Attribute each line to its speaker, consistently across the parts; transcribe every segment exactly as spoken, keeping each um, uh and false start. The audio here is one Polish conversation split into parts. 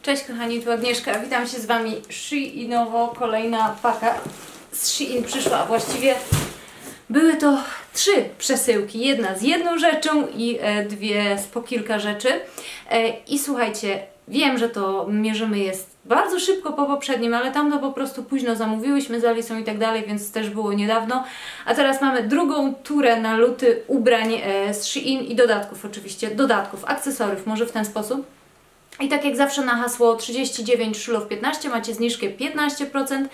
Speaker 1: Cześć kochani, tu Agnieszka, witam się z Wami Sheinowo, kolejna paka z Shein przyszła, a właściwie były to trzy przesyłki, jedna z jedną rzeczą i e, dwie z po kilka rzeczy. E, I słuchajcie, wiem, że to mierzymy jest bardzo szybko po poprzednim, ale tam to po prostu późno zamówiłyśmy z Alisą i tak dalej, więc też było niedawno. A teraz mamy drugą turę na luty ubrań e, z Shein i dodatków oczywiście, dodatków, akcesoriów, może w ten sposób. I tak jak zawsze na hasło trzydzieści dziewięć Szulów piętnaście macie zniżkę piętnaście procent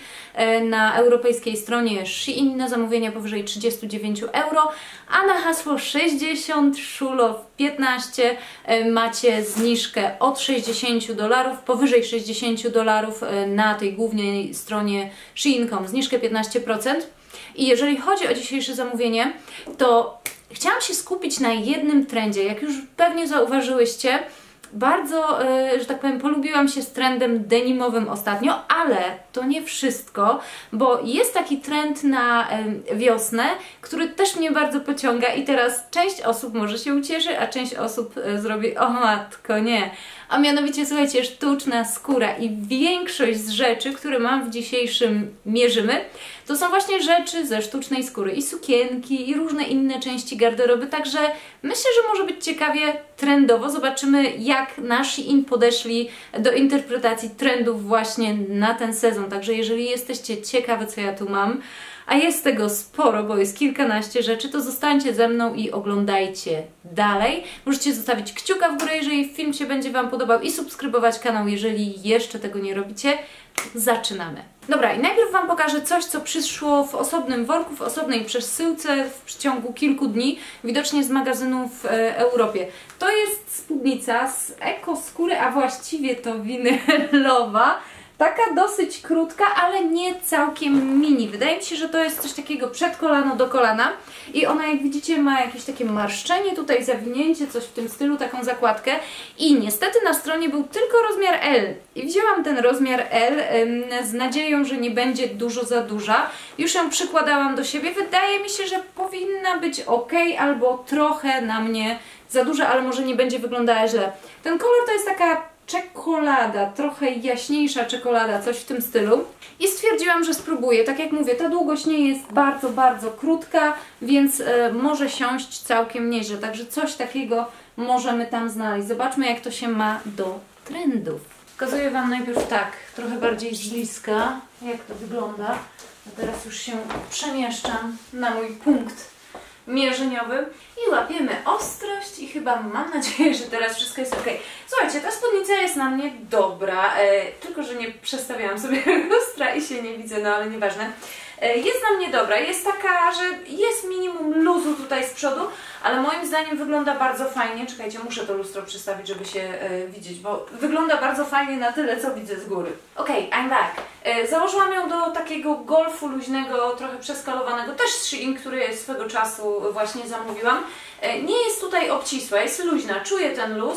Speaker 1: na europejskiej stronie Shein na zamówienia powyżej trzydzieści dziewięć euro, a na hasło sześćdziesiąt Szulów piętnaście macie zniżkę od sześćdziesięciu dolarów, powyżej sześćdziesięciu dolarów na tej głównej stronie shein kropka com, zniżkę piętnaście procent. I jeżeli chodzi o dzisiejsze zamówienie, to chciałam się skupić na jednym trendzie. Jak już pewnie zauważyłyście, bardzo, że tak powiem, polubiłam się z trendem denimowym ostatnio, ale to nie wszystko, bo jest taki trend na wiosnę, który też mnie bardzo pociąga i teraz część osób może się ucieszy, a część osób zrobi o matko, nie. A mianowicie, słuchajcie, sztuczna skóra i większość z rzeczy, które mam w dzisiejszym mierzymy, to są właśnie rzeczy ze sztucznej skóry i sukienki i różne inne części garderoby, także myślę, że może być ciekawie trendowo. Zobaczymy, jak na Shein podeszli do interpretacji trendów właśnie na ten sezon, także jeżeli jesteście ciekawe, co ja tu mam, a jest tego sporo, bo jest kilkanaście rzeczy, to zostańcie ze mną i oglądajcie dalej. Możecie zostawić kciuka w górę, jeżeli film się będzie Wam podobał i subskrybować kanał, jeżeli jeszcze tego nie robicie. Zaczynamy. Dobra, i najpierw Wam pokażę coś, co przyszło w osobnym worku, w osobnej przesyłce w przeciągu kilku dni, widocznie z magazynu w e, Europie. To jest spódnica z ekoskóry, a właściwie to winylowa. Taka dosyć krótka, ale nie całkiem mini. Wydaje mi się, że to jest coś takiego przed kolano do kolana i ona, jak widzicie, ma jakieś takie marszczenie, tutaj zawinięcie, coś w tym stylu, taką zakładkę i niestety na stronie był tylko rozmiar L i wzięłam ten rozmiar L ym, z nadzieją, że nie będzie dużo za duża. Już ją przykładałam do siebie. Wydaje mi się, że powinna być ok, albo trochę na mnie za duża, ale może nie będzie wyglądała źle. Ten kolor to jest taka czekolada, trochę jaśniejsza czekolada, coś w tym stylu. I stwierdziłam, że spróbuję. Tak jak mówię, ta długość nie jest bardzo, bardzo krótka, więc e, może siąść całkiem nieźle. Także coś takiego możemy tam znaleźć. Zobaczmy, jak to się ma do trendów. Pokazuję Wam najpierw tak, trochę bardziej z bliska, jak to wygląda. A teraz już się przemieszczam na mój punkt mierzeniowy i łapiemy ostrość i chyba mam nadzieję, że teraz wszystko jest ok. Słuchajcie, ta spódnica jest na mnie dobra, e, tylko że nie przestawiałam sobie lustra i się nie widzę, no ale nieważne. E, jest na mnie dobra, jest taka, że jest minimum luzu tutaj z przodu, ale moim zdaniem wygląda bardzo fajnie. Czekajcie, muszę to lustro przestawić, żeby się e, widzieć, bo wygląda bardzo fajnie na tyle, co widzę z góry. Ok, I'm back. E, założyłam ją do takiego golfu luźnego, trochę przeskalowanego, też z Shein, który swego czasu właśnie zamówiłam. E, nie jest tutaj obcisła, jest luźna, czuję ten luz,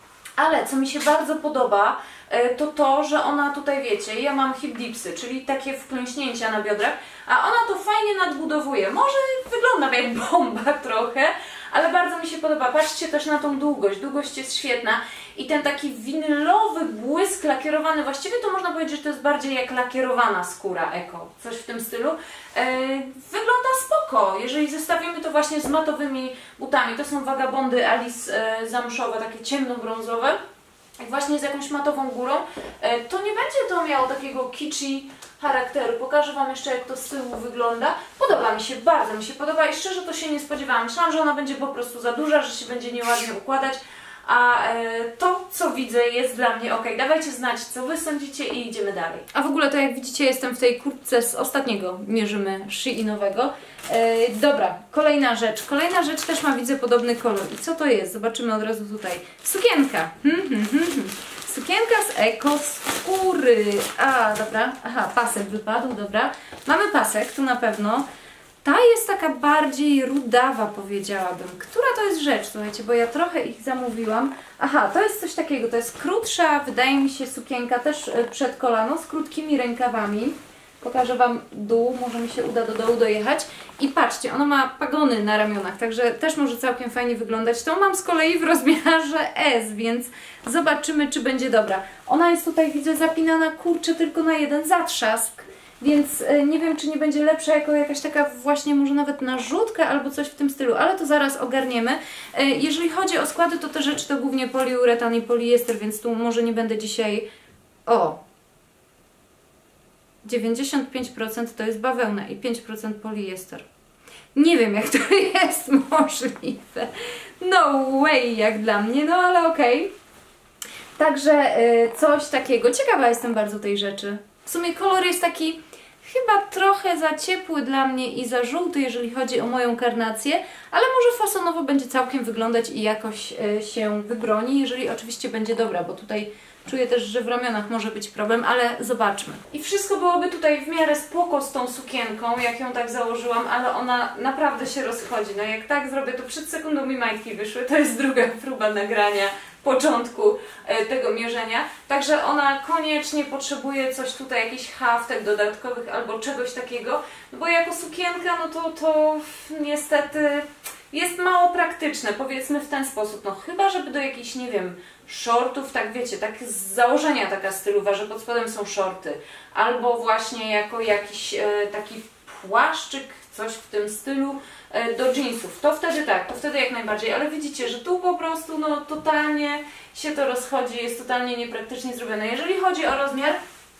Speaker 1: ale co mi się bardzo podoba, to to, że ona tutaj, wiecie, ja mam hip dipsy, czyli takie wklęśnięcia na biodrach, a ona to fajnie nadbudowuje. Może wygląda jak bomba trochę, ale bardzo mi się podoba. Patrzcie też na tą długość. Długość jest świetna i ten taki winylowy błysk lakierowany, właściwie to można powiedzieć, że to jest bardziej jak lakierowana skóra eko, coś w tym stylu. Yy, wygląda spoko, jeżeli zestawimy to właśnie z matowymi butami. To są Vagabondy Alice yy, zamszowe, takie ciemnobrązowe. I właśnie z jakąś matową górą, to nie będzie to miało takiego kitschy charakteru. Pokażę Wam jeszcze, jak to z tyłu wygląda. Podoba mi się, bardzo mi się podoba i szczerze to się nie spodziewałam. Myślałam, że ona będzie po prostu za duża, że się będzie nieładnie układać, a to, co widzę, jest dla mnie ok. Dawajcie znać, co Wy sądzicie i idziemy dalej. A w ogóle to, jak widzicie, jestem w tej kurtce z ostatniego mierzymy Sheinowego. E, dobra, kolejna rzecz. Kolejna rzecz też ma, widzę, podobny kolor. I co to jest? Zobaczymy od razu tutaj. Sukienka. Hmm, hmm, hmm, hmm. Sukienka z ekoskóry. A, dobra. Aha, pasek wypadł, dobra. Mamy pasek, tu na pewno. Ta jest taka bardziej rudawa, powiedziałabym. Która to jest rzecz, słuchajcie, bo ja trochę ich zamówiłam. Aha, to jest coś takiego, to jest krótsza, wydaje mi się, sukienka też przed kolano, z krótkimi rękawami. Pokażę Wam dół, może mi się uda do dołu dojechać. I patrzcie, ona ma pagony na ramionach, także też może całkiem fajnie wyglądać. Tą mam z kolei w rozmiarze S, więc zobaczymy, czy będzie dobra. Ona jest tutaj, widzę, zapinana, kurczę, tylko na jeden zatrzask, więc nie wiem, czy nie będzie lepsza jako jakaś taka właśnie może nawet narzutka albo coś w tym stylu, ale to zaraz ogarniemy. Jeżeli chodzi o składy, to te rzeczy to głównie poliuretan i poliester, więc tu może nie będę dzisiaj... O! dziewięćdziesiąt pięć procent to jest bawełna i pięć procent poliester. Nie wiem, jak to jest możliwe. No way, jak dla mnie, no ale okej. Okay. Także y, coś takiego. Ciekawa jestem bardzo tej rzeczy. W sumie kolor jest taki chyba trochę za ciepły dla mnie i za żółty, jeżeli chodzi o moją karnację, ale może fasonowo będzie całkiem wyglądać i jakoś y, się wybroni, jeżeli oczywiście będzie dobra, bo tutaj czuję też, że w ramionach może być problem, ale zobaczmy. I wszystko byłoby tutaj w miarę spoko z tą sukienką, jak ją tak założyłam, ale ona naprawdę się rozchodzi. No jak tak zrobię, to przed sekundą mi majtki wyszły. To jest druga próba nagrania początku e, tego mierzenia. Także ona koniecznie potrzebuje coś tutaj, jakichś haftek dodatkowych albo czegoś takiego, bo jako sukienka, no to, to niestety jest mało praktyczne, powiedzmy w ten sposób. No chyba, żeby do jakichś, nie wiem, shortów, tak wiecie, tak z założenia taka stylowa, że pod spodem są shorty, albo właśnie jako jakiś e, taki płaszczyk, coś w tym stylu e, do jeansów. To wtedy tak, to wtedy jak najbardziej, ale widzicie, że tu po prostu no totalnie się to rozchodzi, jest totalnie niepraktycznie zrobione. Jeżeli chodzi o rozmiar,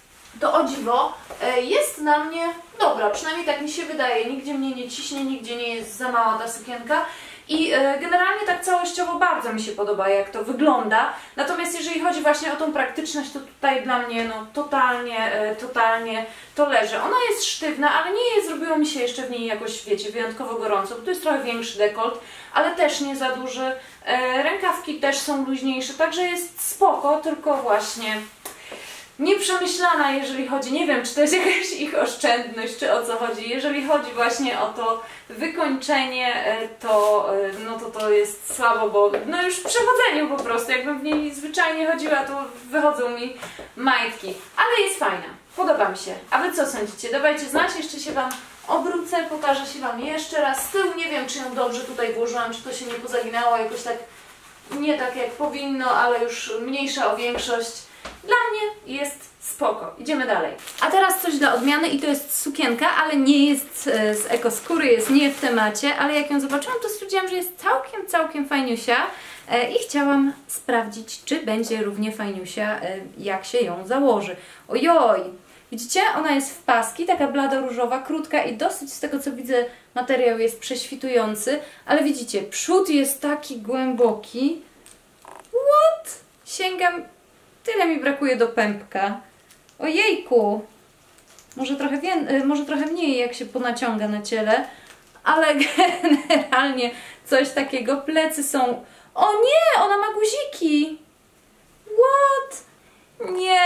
Speaker 1: to o dziwo e, jest na mnie dobra, przynajmniej tak mi się wydaje, nigdzie mnie nie ciśnie, nigdzie nie jest za mała ta sukienka. I generalnie tak całościowo bardzo mi się podoba, jak to wygląda. Natomiast jeżeli chodzi właśnie o tą praktyczność, to tutaj dla mnie no totalnie, totalnie to leży. Ona jest sztywna, ale nie jest, zrobiło mi się jeszcze w niej jakoś, wiecie, wyjątkowo gorąco. Bo tu jest trochę większy dekolt, ale też nie za duży. Rękawki też są luźniejsze, także jest spoko, tylko właśnie nieprzemyślana, jeżeli chodzi, nie wiem, czy to jest jakaś ich oszczędność, czy o co chodzi. Jeżeli chodzi właśnie o to wykończenie, to no to to jest słabo, bo no już w przechodzeniu po prostu, jakbym w niej zwyczajnie chodziła, to wychodzą mi majtki. Ale jest fajna, podoba mi się. A Wy co sądzicie? Dawajcie znać, jeszcze się Wam obrócę, pokażę się Wam jeszcze raz z tyłu. Nie wiem, czy ją dobrze tutaj włożyłam, czy to się nie pozaginało jakoś tak, nie tak jak powinno, ale już mniejsza o większość. Dla mnie jest spoko. Idziemy dalej. A teraz coś dla odmiany i to jest sukienka, ale nie jest z ekoskóry, jest nie w temacie, ale jak ją zobaczyłam, to stwierdziłam, że jest całkiem, całkiem fajniusia i chciałam sprawdzić, czy będzie równie fajniusia, jak się ją założy. Ojoj! Widzicie? Ona jest w paski, taka blado-różowa, krótka i dosyć, z tego co widzę, materiał jest prześwitujący, ale widzicie, przód jest taki głęboki. What? Sięgam... Tyle mi brakuje do pępka. Ojejku! Może trochę, wię... Może trochę mniej, jak się ponaciąga na ciele, ale generalnie coś takiego. Plecy są... O nie! Ona ma guziki! What? Nie!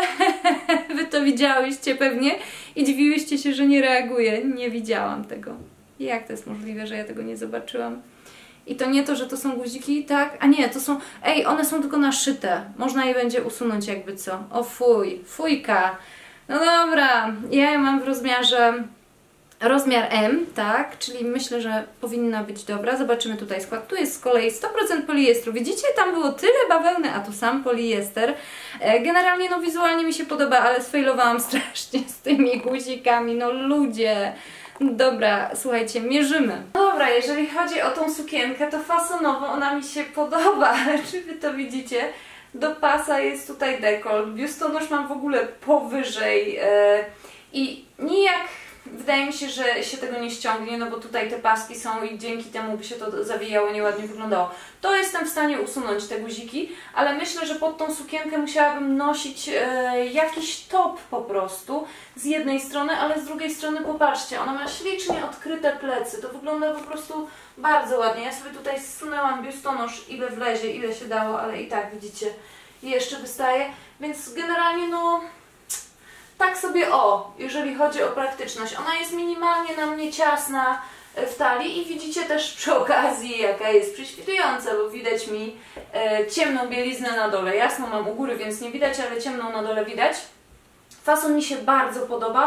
Speaker 1: Wy to widziałyście pewnie i dziwiłyście się, że nie reaguję. Nie widziałam tego. Jak to jest możliwe, że ja tego nie zobaczyłam? I to nie to, że to są guziki, tak? A nie, to są... Ej, one są tylko naszyte. Można je będzie usunąć jakby co. O fuj, fujka. No dobra, ja je mam w rozmiarze... Rozmiar M, tak? Czyli myślę, że powinna być dobra. Zobaczymy tutaj skład. Tu jest z kolei sto procent poliestru. Widzicie? Tam było tyle bawełny, a tu sam poliester. Generalnie no wizualnie mi się podoba, ale sfailowałam strasznie z tymi guzikami. No ludzie... Dobra, słuchajcie, mierzymy. No dobra, jeżeli chodzi o tą sukienkę, to fasonowo ona mi się podoba, ale czy Wy to widzicie? Do pasa jest tutaj dekolt, biustonosz mam w ogóle powyżej yy, i nijak wydaje mi się, że się tego nie ściągnie, no bo tutaj te paski są i dzięki temu by się to zawijało, nieładnie wyglądało. To jestem w stanie usunąć te guziki, ale myślę, że pod tą sukienkę musiałabym nosić e, jakiś top po prostu z jednej strony, ale z drugiej strony popatrzcie, ona ma ślicznie odkryte plecy, to wygląda po prostu bardzo ładnie. Ja sobie tutaj zsunęłam biustonosz ile wlezie, ile się dało, ale i tak widzicie, jeszcze wystaje, więc generalnie no... Tak sobie o, jeżeli chodzi o praktyczność. Ona jest minimalnie na mnie ciasna w talii i widzicie też przy okazji, jaka jest prześwitująca, bo widać mi e, ciemną bieliznę na dole. Jasno mam u góry, więc nie widać, ale ciemną na dole widać. Fason mi się bardzo podoba.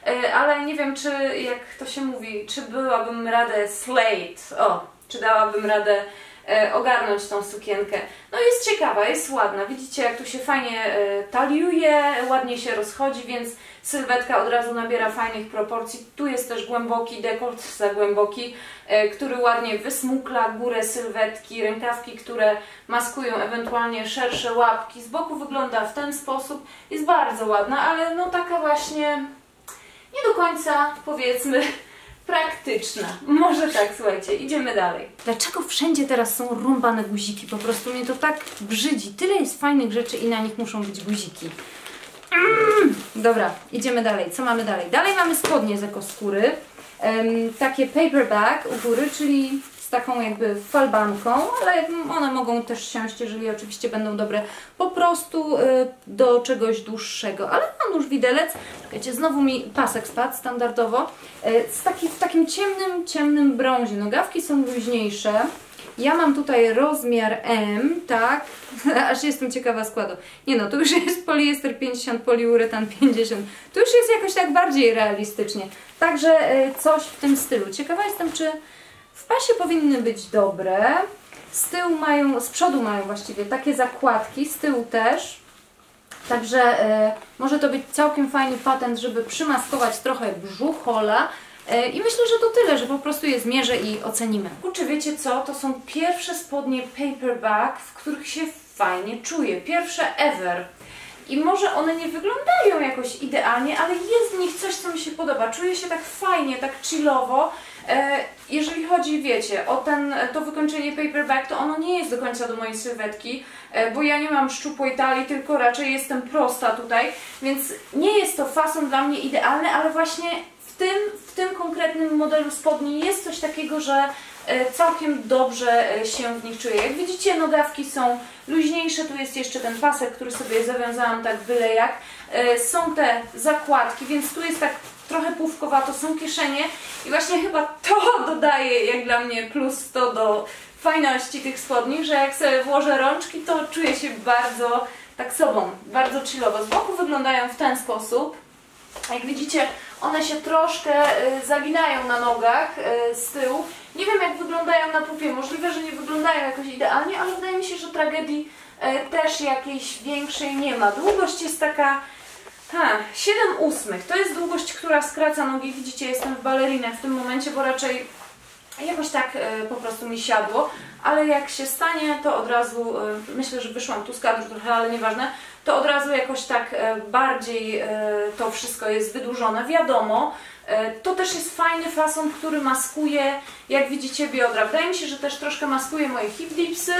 Speaker 1: ale nie wiem, czy, jak to się mówi, czy byłabym radę slate, o, czy dałabym radę ogarnąć tą sukienkę. No jest ciekawa, jest ładna. Widzicie, jak tu się fajnie taliuje, ładnie się rozchodzi, więc sylwetka od razu nabiera fajnych proporcji. Tu jest też głęboki dekolt, za głęboki, który ładnie wysmukla górę sylwetki, rękawki, które maskują ewentualnie szersze łapki. Z boku wygląda w ten sposób. Jest bardzo ładna, ale no taka właśnie nie do końca, powiedzmy, praktyczna. Może tak, słuchajcie, idziemy dalej. Dlaczego wszędzie teraz są rąbane guziki? Po prostu mnie to tak brzydzi. Tyle jest fajnych rzeczy i na nich muszą być guziki. Mm! Dobra, idziemy dalej. Co mamy dalej? Dalej mamy spodnie z ekoskóry. Um, takie paperback u góry, czyli z taką jakby falbanką, ale one mogą też siąść, jeżeli oczywiście będą dobre, po prostu y, do czegoś dłuższego. Ale mam już widelec. Czekajcie, znowu mi pasek spadł standardowo. Y, z taki, w takim ciemnym, ciemnym brązie. Nogawki są luźniejsze. Ja mam tutaj rozmiar M, tak? Aż jestem ciekawa składu. Nie no, tu już jest poliester pięćdziesiąt, poliuretan pięćdziesiąt. Tu już jest jakoś tak bardziej realistycznie. Także y, coś w tym stylu. Ciekawa jestem, czy w pasie powinny być dobre. Z tyłu mają, z przodu mają właściwie takie zakładki, z tyłu też. Także y, może to być całkiem fajny patent, żeby przymaskować trochę brzuchola. Y, I myślę, że to tyle, że po prostu je zmierzę i ocenimy. Kurczę, wiecie co? To są pierwsze spodnie paperback, w których się fajnie czuję. Pierwsze ever. I może one nie wyglądają jakoś idealnie, ale jest w nich coś, co mi się podoba. Czuję się tak fajnie, tak chillowo. Jeżeli chodzi, wiecie, o ten, to wykończenie paperback, to ono nie jest do końca do mojej sylwetki, bo ja nie mam szczupłej talii, tylko raczej jestem prosta tutaj, więc nie jest to fason dla mnie idealny, ale właśnie w tym, w tym konkretnym modelu spodni jest coś takiego, że całkiem dobrze się w nich czuję. Jak widzicie, nogawki są luźniejsze, tu jest jeszcze ten pasek, który sobie zawiązałam tak byle jak. Są te zakładki, więc tu jest tak trochę płówkowato, są kieszenie i właśnie chyba to dodaje jak dla mnie plus sto do fajności tych spodni, że jak sobie włożę rączki, to czuję się bardzo tak sobą, bardzo chillowo. Z boku wyglądają w ten sposób. Jak widzicie, one się troszkę y, zaginają na nogach y, z tyłu. Nie wiem, jak wyglądają na pupie. Możliwe, że nie wyglądają jakoś idealnie, ale wydaje mi się, że tragedii y, też jakiejś większej nie ma. Długość jest taka ha, siedem ósmych. To jest długość, która skraca nogi. Widzicie, jestem w balerinach w tym momencie, bo raczej jakoś tak y, po prostu mi siadło. Ale jak się stanie, to od razu, y, myślę, że wyszłam tu z kadru trochę, ale nieważne, to od razu jakoś tak bardziej to wszystko jest wydłużone. Wiadomo, to też jest fajny fason, który maskuje, jak widzicie, biodra. Wydaje mi się, że też troszkę maskuje moje hip dipsy.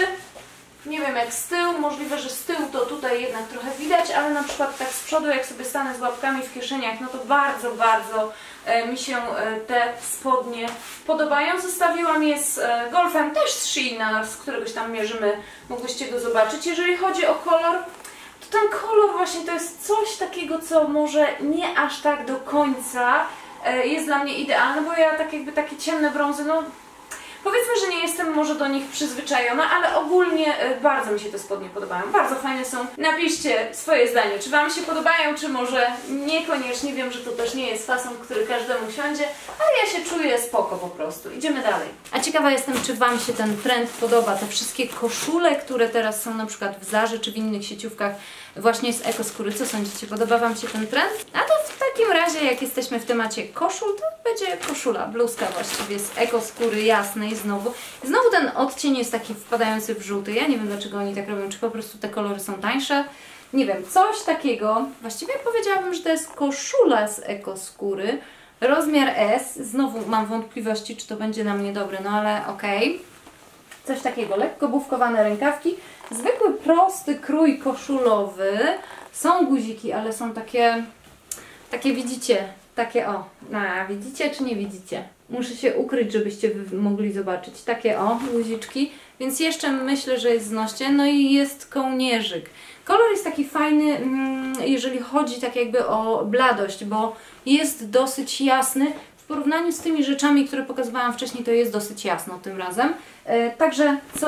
Speaker 1: Nie wiem jak z tyłu, możliwe, że z tyłu to tutaj jednak trochę widać, ale na przykład tak z przodu, jak sobie stanę z łapkami w kieszeniach, no to bardzo, bardzo mi się te spodnie podobają. Zostawiłam je z Golfem, też z Sheina, z któregoś tam mierzymy, mogłyście go zobaczyć. Jeżeli chodzi o kolor, ten kolor właśnie to jest coś takiego, co może nie aż tak do końca jest dla mnie idealne, bo ja tak jakby takie ciemne brązy, no powiedzmy, że nie jestem może do nich przyzwyczajona, ale ogólnie bardzo mi się te spodnie podobają. Bardzo fajne są. Napiszcie swoje zdanie, czy Wam się podobają, czy może niekoniecznie. Wiem, że to też nie jest fason, który każdemu siądzie, ale ja się czuję spoko po prostu. Idziemy dalej. A ciekawa jestem, czy Wam się ten trend podoba. Te wszystkie koszule, które teraz są na przykład w Zarze, czy w innych sieciówkach właśnie z ekoskóry. Co sądzicie? Podoba Wam się ten trend? A to w takim razie, jak jesteśmy w temacie koszul, to będzie koszula, bluzka właściwie z ekoskóry jasnej znowu. Znowu ten odcień jest taki wpadający w żółty. Ja nie wiem, dlaczego oni tak robią. Czy po prostu te kolory są tańsze? Nie wiem, coś takiego. Właściwie powiedziałabym, że to jest koszula z ekoskóry. Rozmiar S. Znowu mam wątpliwości, czy to będzie na mnie dobre, no ale okej. Okay. Coś takiego, lekko bufkowane rękawki. Zwykły, prosty krój koszulowy. Są guziki, ale są takie, takie widzicie, takie o, a widzicie czy nie widzicie? Muszę się ukryć, żebyście wy mogli zobaczyć. Takie o, guziczki, więc jeszcze myślę, że jest znośnie. No i jest kołnierzyk. Kolor jest taki fajny, jeżeli chodzi tak jakby o bladość, bo jest dosyć jasny. W porównaniu z tymi rzeczami, które pokazywałam wcześniej, to jest dosyć jasno tym razem. Także coś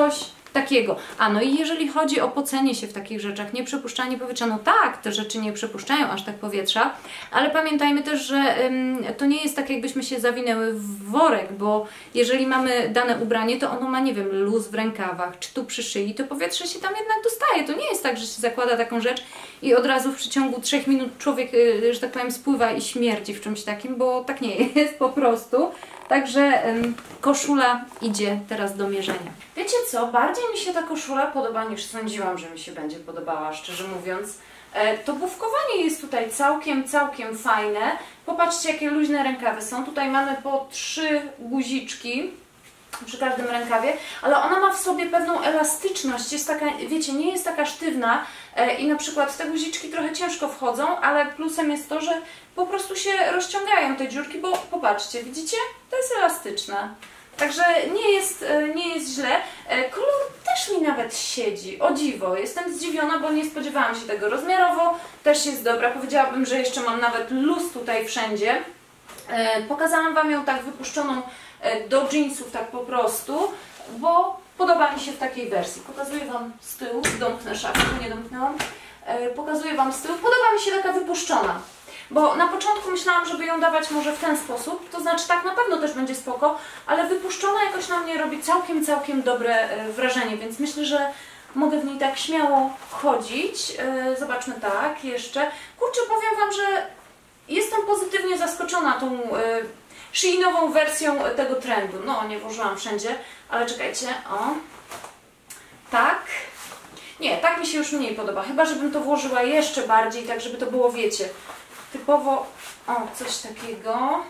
Speaker 1: takiego. A no i jeżeli chodzi o pocenie się w takich rzeczach, nie przepuszczanie powietrza, no tak, te rzeczy nie przepuszczają aż tak powietrza, ale pamiętajmy też, że ym, to nie jest tak, jakbyśmy się zawinęły w worek, bo jeżeli mamy dane ubranie, to ono ma, nie wiem, luz w rękawach, czy tu przy szyi, to powietrze się tam jednak dostaje. To nie jest tak, że się zakłada taką rzecz i od razu w przeciągu trzech minut człowiek, yy, że tak powiem, spływa i śmierdzi w czymś takim, bo tak nie jest po prostu. Także ym, koszula idzie teraz do mierzenia. Wiecie co? Bardziej mi się ta koszula podoba niż sądziłam, że mi się będzie podobała, szczerze mówiąc. E, to bufkowanie jest tutaj całkiem, całkiem fajne. Popatrzcie, jakie luźne rękawy są. Tutaj mamy po trzy guziczki przy każdym rękawie, ale ona ma w sobie pewną elastyczność, jest taka, wiecie, nie jest taka sztywna e, i na przykład te guziczki trochę ciężko wchodzą, ale plusem jest to, że po prostu się rozciągają te dziurki, bo popatrzcie, widzicie? To jest elastyczne. Także nie jest, nie jest źle. Kolor też mi nawet siedzi, o dziwo. Jestem zdziwiona, bo nie spodziewałam się tego. Rozmiarowo też jest dobra. Powiedziałabym, że jeszcze mam nawet luz tutaj wszędzie. Pokazałam Wam ją tak wypuszczoną do jeansów, tak po prostu, bo podoba mi się w takiej wersji. Pokazuję Wam z tyłu, domknę szafkę, nie domknęłam. Pokazuję Wam z tyłu, podoba mi się taka wypuszczona. Bo na początku myślałam, żeby ją dawać może w ten sposób, to znaczy tak na pewno też będzie spoko, ale wypuszczona jakoś na mnie robi całkiem, całkiem dobre wrażenie, więc myślę, że mogę w niej tak śmiało chodzić. Zobaczmy tak jeszcze. Kurczę, powiem Wam, że jestem pozytywnie zaskoczona tą Sheinową wersją tego trendu. No, nie włożyłam wszędzie, ale czekajcie, o. Tak. Nie, tak mi się już mniej podoba, chyba żebym to włożyła jeszcze bardziej, tak żeby to było, wiecie, typowo, o, coś takiego.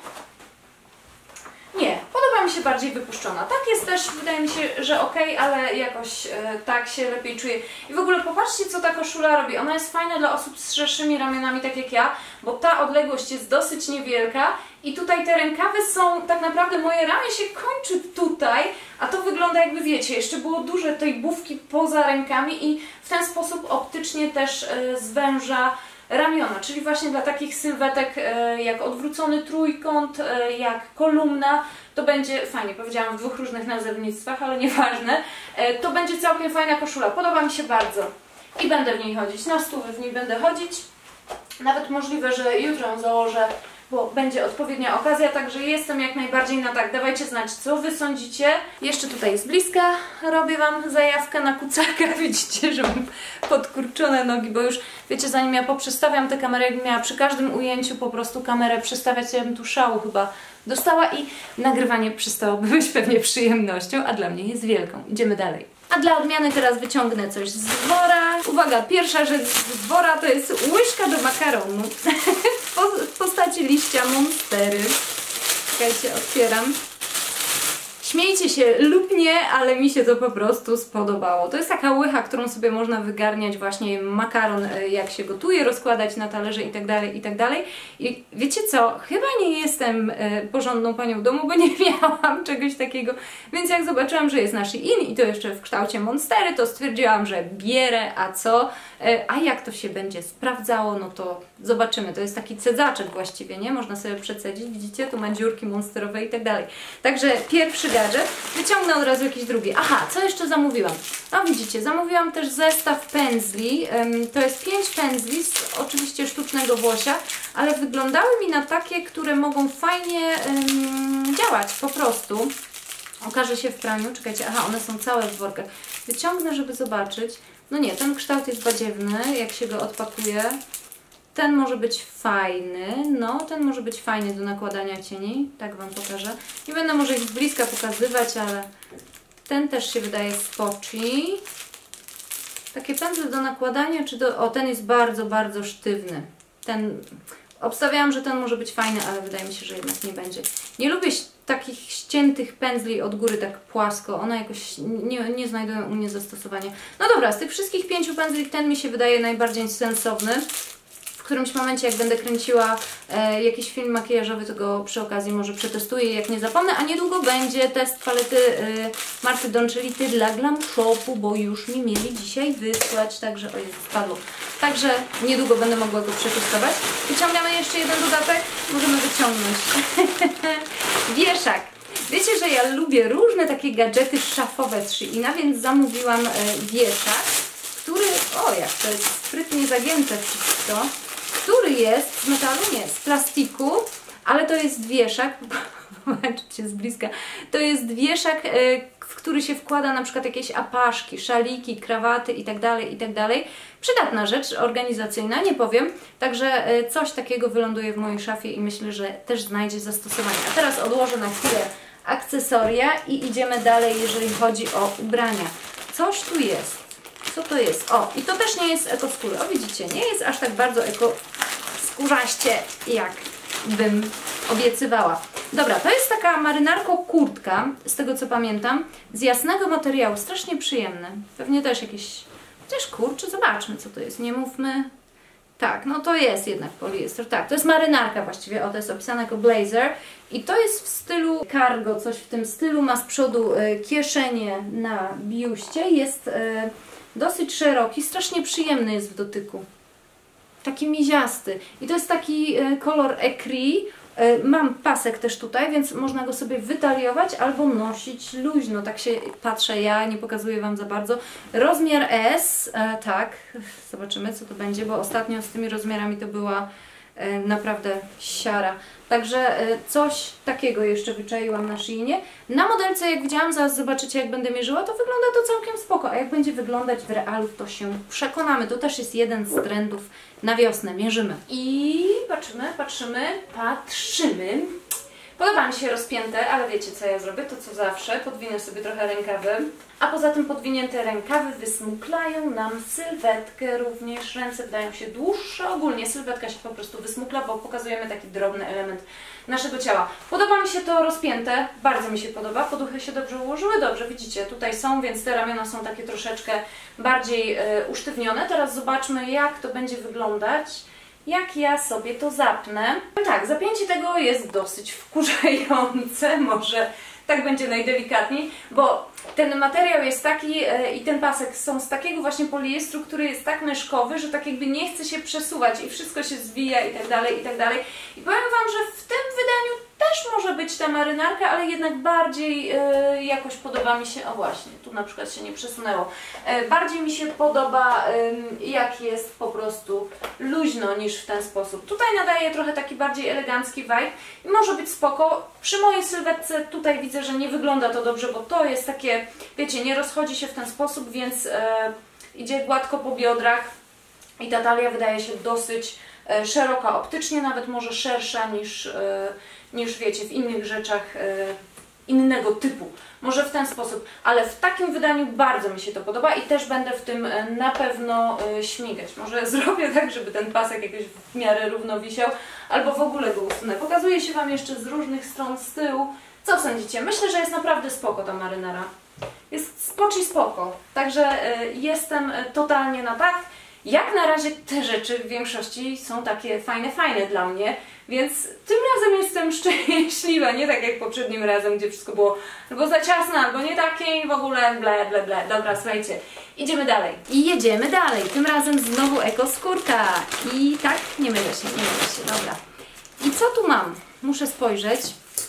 Speaker 1: Nie, podoba mi się bardziej wypuszczona. Tak jest też, wydaje mi się, że ok, ale jakoś e, tak się lepiej czuję. I w ogóle popatrzcie, co ta koszula robi. Ona jest fajna dla osób z szerszymi ramionami, tak jak ja, bo ta odległość jest dosyć niewielka i tutaj te rękawy są, tak naprawdę moje ramię się kończy tutaj, a to wygląda jakby, wiecie, jeszcze było duże tej bufki poza rękami i w ten sposób optycznie też e, zwęża ramiona, czyli właśnie dla takich sylwetek e, jak odwrócony trójkąt, e, jak kolumna, to będzie fajnie, powiedziałam w dwóch różnych nazewnictwach, ale nieważne, e, to będzie całkiem fajna koszula, podoba mi się bardzo i będę w niej chodzić, na stówy w niej będę chodzić, nawet możliwe, że jutro ją założę, bo będzie odpowiednia okazja, także jestem jak najbardziej na tak. Dawajcie znać, co Wy sądzicie. Jeszcze tutaj z bliska robię Wam zajawkę na kucaka. Widzicie, że mam podkurczone nogi, bo już, wiecie, zanim ja poprzestawiam tę kamerę, jakbym miała przy każdym ujęciu po prostu kamerę przestawiać, ja bym tu szału chyba dostała i nagrywanie przestałoby być pewnie przyjemnością, a dla mnie jest wielką. Idziemy dalej. A dla odmiany teraz wyciągnę coś z wora. Uwaga, pierwsza rzecz z wora to jest łyżka do makaronu w postaci liścia monstery. Czekajcie, otwieram. Śmiejcie się lub nie, ale mi się to po prostu spodobało. To jest taka łycha, którą sobie można wygarniać właśnie makaron, jak się gotuje, rozkładać na talerze i tak dalej, i tak dalej. I wiecie co? Chyba nie jestem porządną panią domu, bo nie miałam czegoś takiego. Więc jak zobaczyłam, że jest na Shein i to jeszcze w kształcie monstery, to stwierdziłam, że bierę, a co? A jak to się będzie sprawdzało, no to zobaczymy. To jest taki cedzaczek właściwie, nie? Można sobie przecedzić, widzicie? Tu ma dziurki monsterowe i tak dalej. Także pierwszy gadżet. Wyciągnę od razu jakiś drugi. Aha, co jeszcze zamówiłam? No widzicie, zamówiłam też zestaw pędzli. To jest pięć pędzli z oczywiście sztucznego włosia, ale wyglądały mi na takie, które mogą fajnie um, działać po prostu. Okaże się w praniu. Czekajcie, aha, one są całe w workach. Wyciągnę, żeby zobaczyć. No nie, ten kształt jest badziewny, jak się go odpakuje. Ten może być fajny, no ten może być fajny do nakładania cieni, tak Wam pokażę. Nie będę może ich z bliska pokazywać, ale ten też się wydaje spoci. Takie pędzle do nakładania, czy do... O, ten jest bardzo, bardzo sztywny. Ten... Obstawiałam, że ten może być fajny, ale wydaje mi się, że jednak nie będzie. Nie lubię takich ściętych pędzli od góry tak płasko. One jakoś nie, nie znajdują u mnie zastosowania. No dobra, z tych wszystkich pięciu pędzli ten mi się wydaje najbardziej sensowny. W którymś momencie, jak będę kręciła e, jakiś film makijażowy, to go przy okazji może przetestuję, jak nie zapomnę, a niedługo będzie test palety e, Marty Doncellity dla Glam Shopu, bo już mi mieli dzisiaj wysłać, także o Jezu, spadło. Także niedługo będę mogła go przetestować. Wyciągamy jeszcze jeden dodatek, możemy wyciągnąć. Wieszak. Wiecie, że ja lubię różne takie gadżety szafowe z Sheina, więc zamówiłam wieszak, który, o jak to jest sprytnie zagięte wszystko, który jest z metalu, nie, z plastiku, ale to jest wieszak, zobaczcie z bliska, to jest wieszak, w który się wkłada na przykład jakieś apaszki, szaliki, krawaty itd., itd. Przydatna rzecz, organizacyjna, nie powiem. Także coś takiego wyląduje w mojej szafie i myślę, że też znajdzie zastosowanie. A teraz odłożę na chwilę akcesoria i idziemy dalej, jeżeli chodzi o ubrania. Coś tu jest. Co to jest? O, i to też nie jest ekoskóry. O, widzicie, nie jest aż tak bardzo ekoskórzaście, jak bym obiecywała. Dobra, to jest taka marynarko-kurtka, z tego co pamiętam, z jasnego materiału, strasznie przyjemny. Pewnie też jakieś, też kurczę, zobaczmy co to jest, nie mówmy. Tak, no to jest jednak poliester, tak, to jest marynarka właściwie, o, to jest opisane jako blazer i to jest w stylu cargo, coś w tym stylu, ma z przodu y, kieszenie na biuście, jest y, dosyć szeroki, strasznie przyjemny jest w dotyku. Taki miziasty. I to jest taki y, kolor ecri. Y, mam pasek też tutaj, więc można go sobie wytaliować albo nosić luźno. Tak się patrzę ja, nie pokazuję Wam za bardzo. Rozmiar S, y, tak, zobaczymy co to będzie, bo ostatnio z tymi rozmiarami to była y, naprawdę siara. Także y, coś takiego jeszcze wyczaiłam na Sheinie. Na modelce, jak widziałam, zaraz zobaczycie jak będę mierzyła, to wygląda to całkiem spoko, a jak będzie wyglądać w realu, to się przekonamy. To też jest jeden z trendów na wiosnę. Mierzymy. I patrzymy, patrzymy, patrzymy. Podoba mi się rozpięte, ale wiecie co ja zrobię? To co zawsze, podwinę sobie trochę rękawy. A poza tym podwinięte rękawy wysmuklają nam sylwetkę również. Ręce wydają się dłuższe. Ogólnie sylwetka się po prostu wysmukla, bo pokazujemy taki drobny element naszego ciała. Podoba mi się to rozpięte, bardzo mi się podoba. Poduchy się dobrze ułożyły, dobrze, widzicie, tutaj są, więc te ramiona są takie troszeczkę bardziej y, usztywnione. Teraz zobaczmy jak to będzie wyglądać, jak ja sobie to zapnę. Tak, zapięcie tego jest dosyć wkurzające, może tak będzie najdelikatniej, bo ten materiał jest taki yy, i ten pasek są z takiego właśnie poliestru, który jest tak myszkowy, że tak jakby nie chce się przesuwać i wszystko się zwija i tak dalej, i tak dalej. I powiem Wam, że w tym wydaniu też może być ta marynarka, ale jednak bardziej yy, jakoś podoba mi się, o właśnie, tu na przykład się nie przesunęło, yy, bardziej mi się podoba yy, jak jest po prostu luźno niż w ten sposób. Tutaj nadaje trochę taki bardziej elegancki vibe i może być spoko. Przy mojej sylwetce tutaj widzę, że nie wygląda to dobrze, bo to jest takie, wiecie, nie rozchodzi się w ten sposób, więc yy, idzie gładko po biodrach i ta talia wydaje się dosyć yy, szeroka optycznie, nawet może szersza niż yy, niż wiecie, w innych rzeczach e, innego typu. Może w ten sposób, ale w takim wydaniu bardzo mi się to podoba i też będę w tym e, na pewno e, śmigać. Może zrobię tak, żeby ten pasek jakoś w miarę równo wisiał, albo w ogóle go usunę. Pokazuję się Wam jeszcze z różnych stron z tyłu. Co sądzicie? Myślę, że jest naprawdę spoko ta marynara. Jest spoczy spoko. Także e, jestem totalnie na tak. Jak na razie te rzeczy w większości są takie fajne, fajne dla mnie, więc tym razem jestem szczęśliwa, nie tak jak poprzednim razem, gdzie wszystko było albo za ciasne, albo nie takie i w ogóle ble, ble, ble. Dobra, słuchajcie, idziemy dalej. I jedziemy dalej, tym razem znowu ekoskórka. I tak, nie mylę się, nie mylę się, dobra. I co tu mam? Muszę spojrzeć.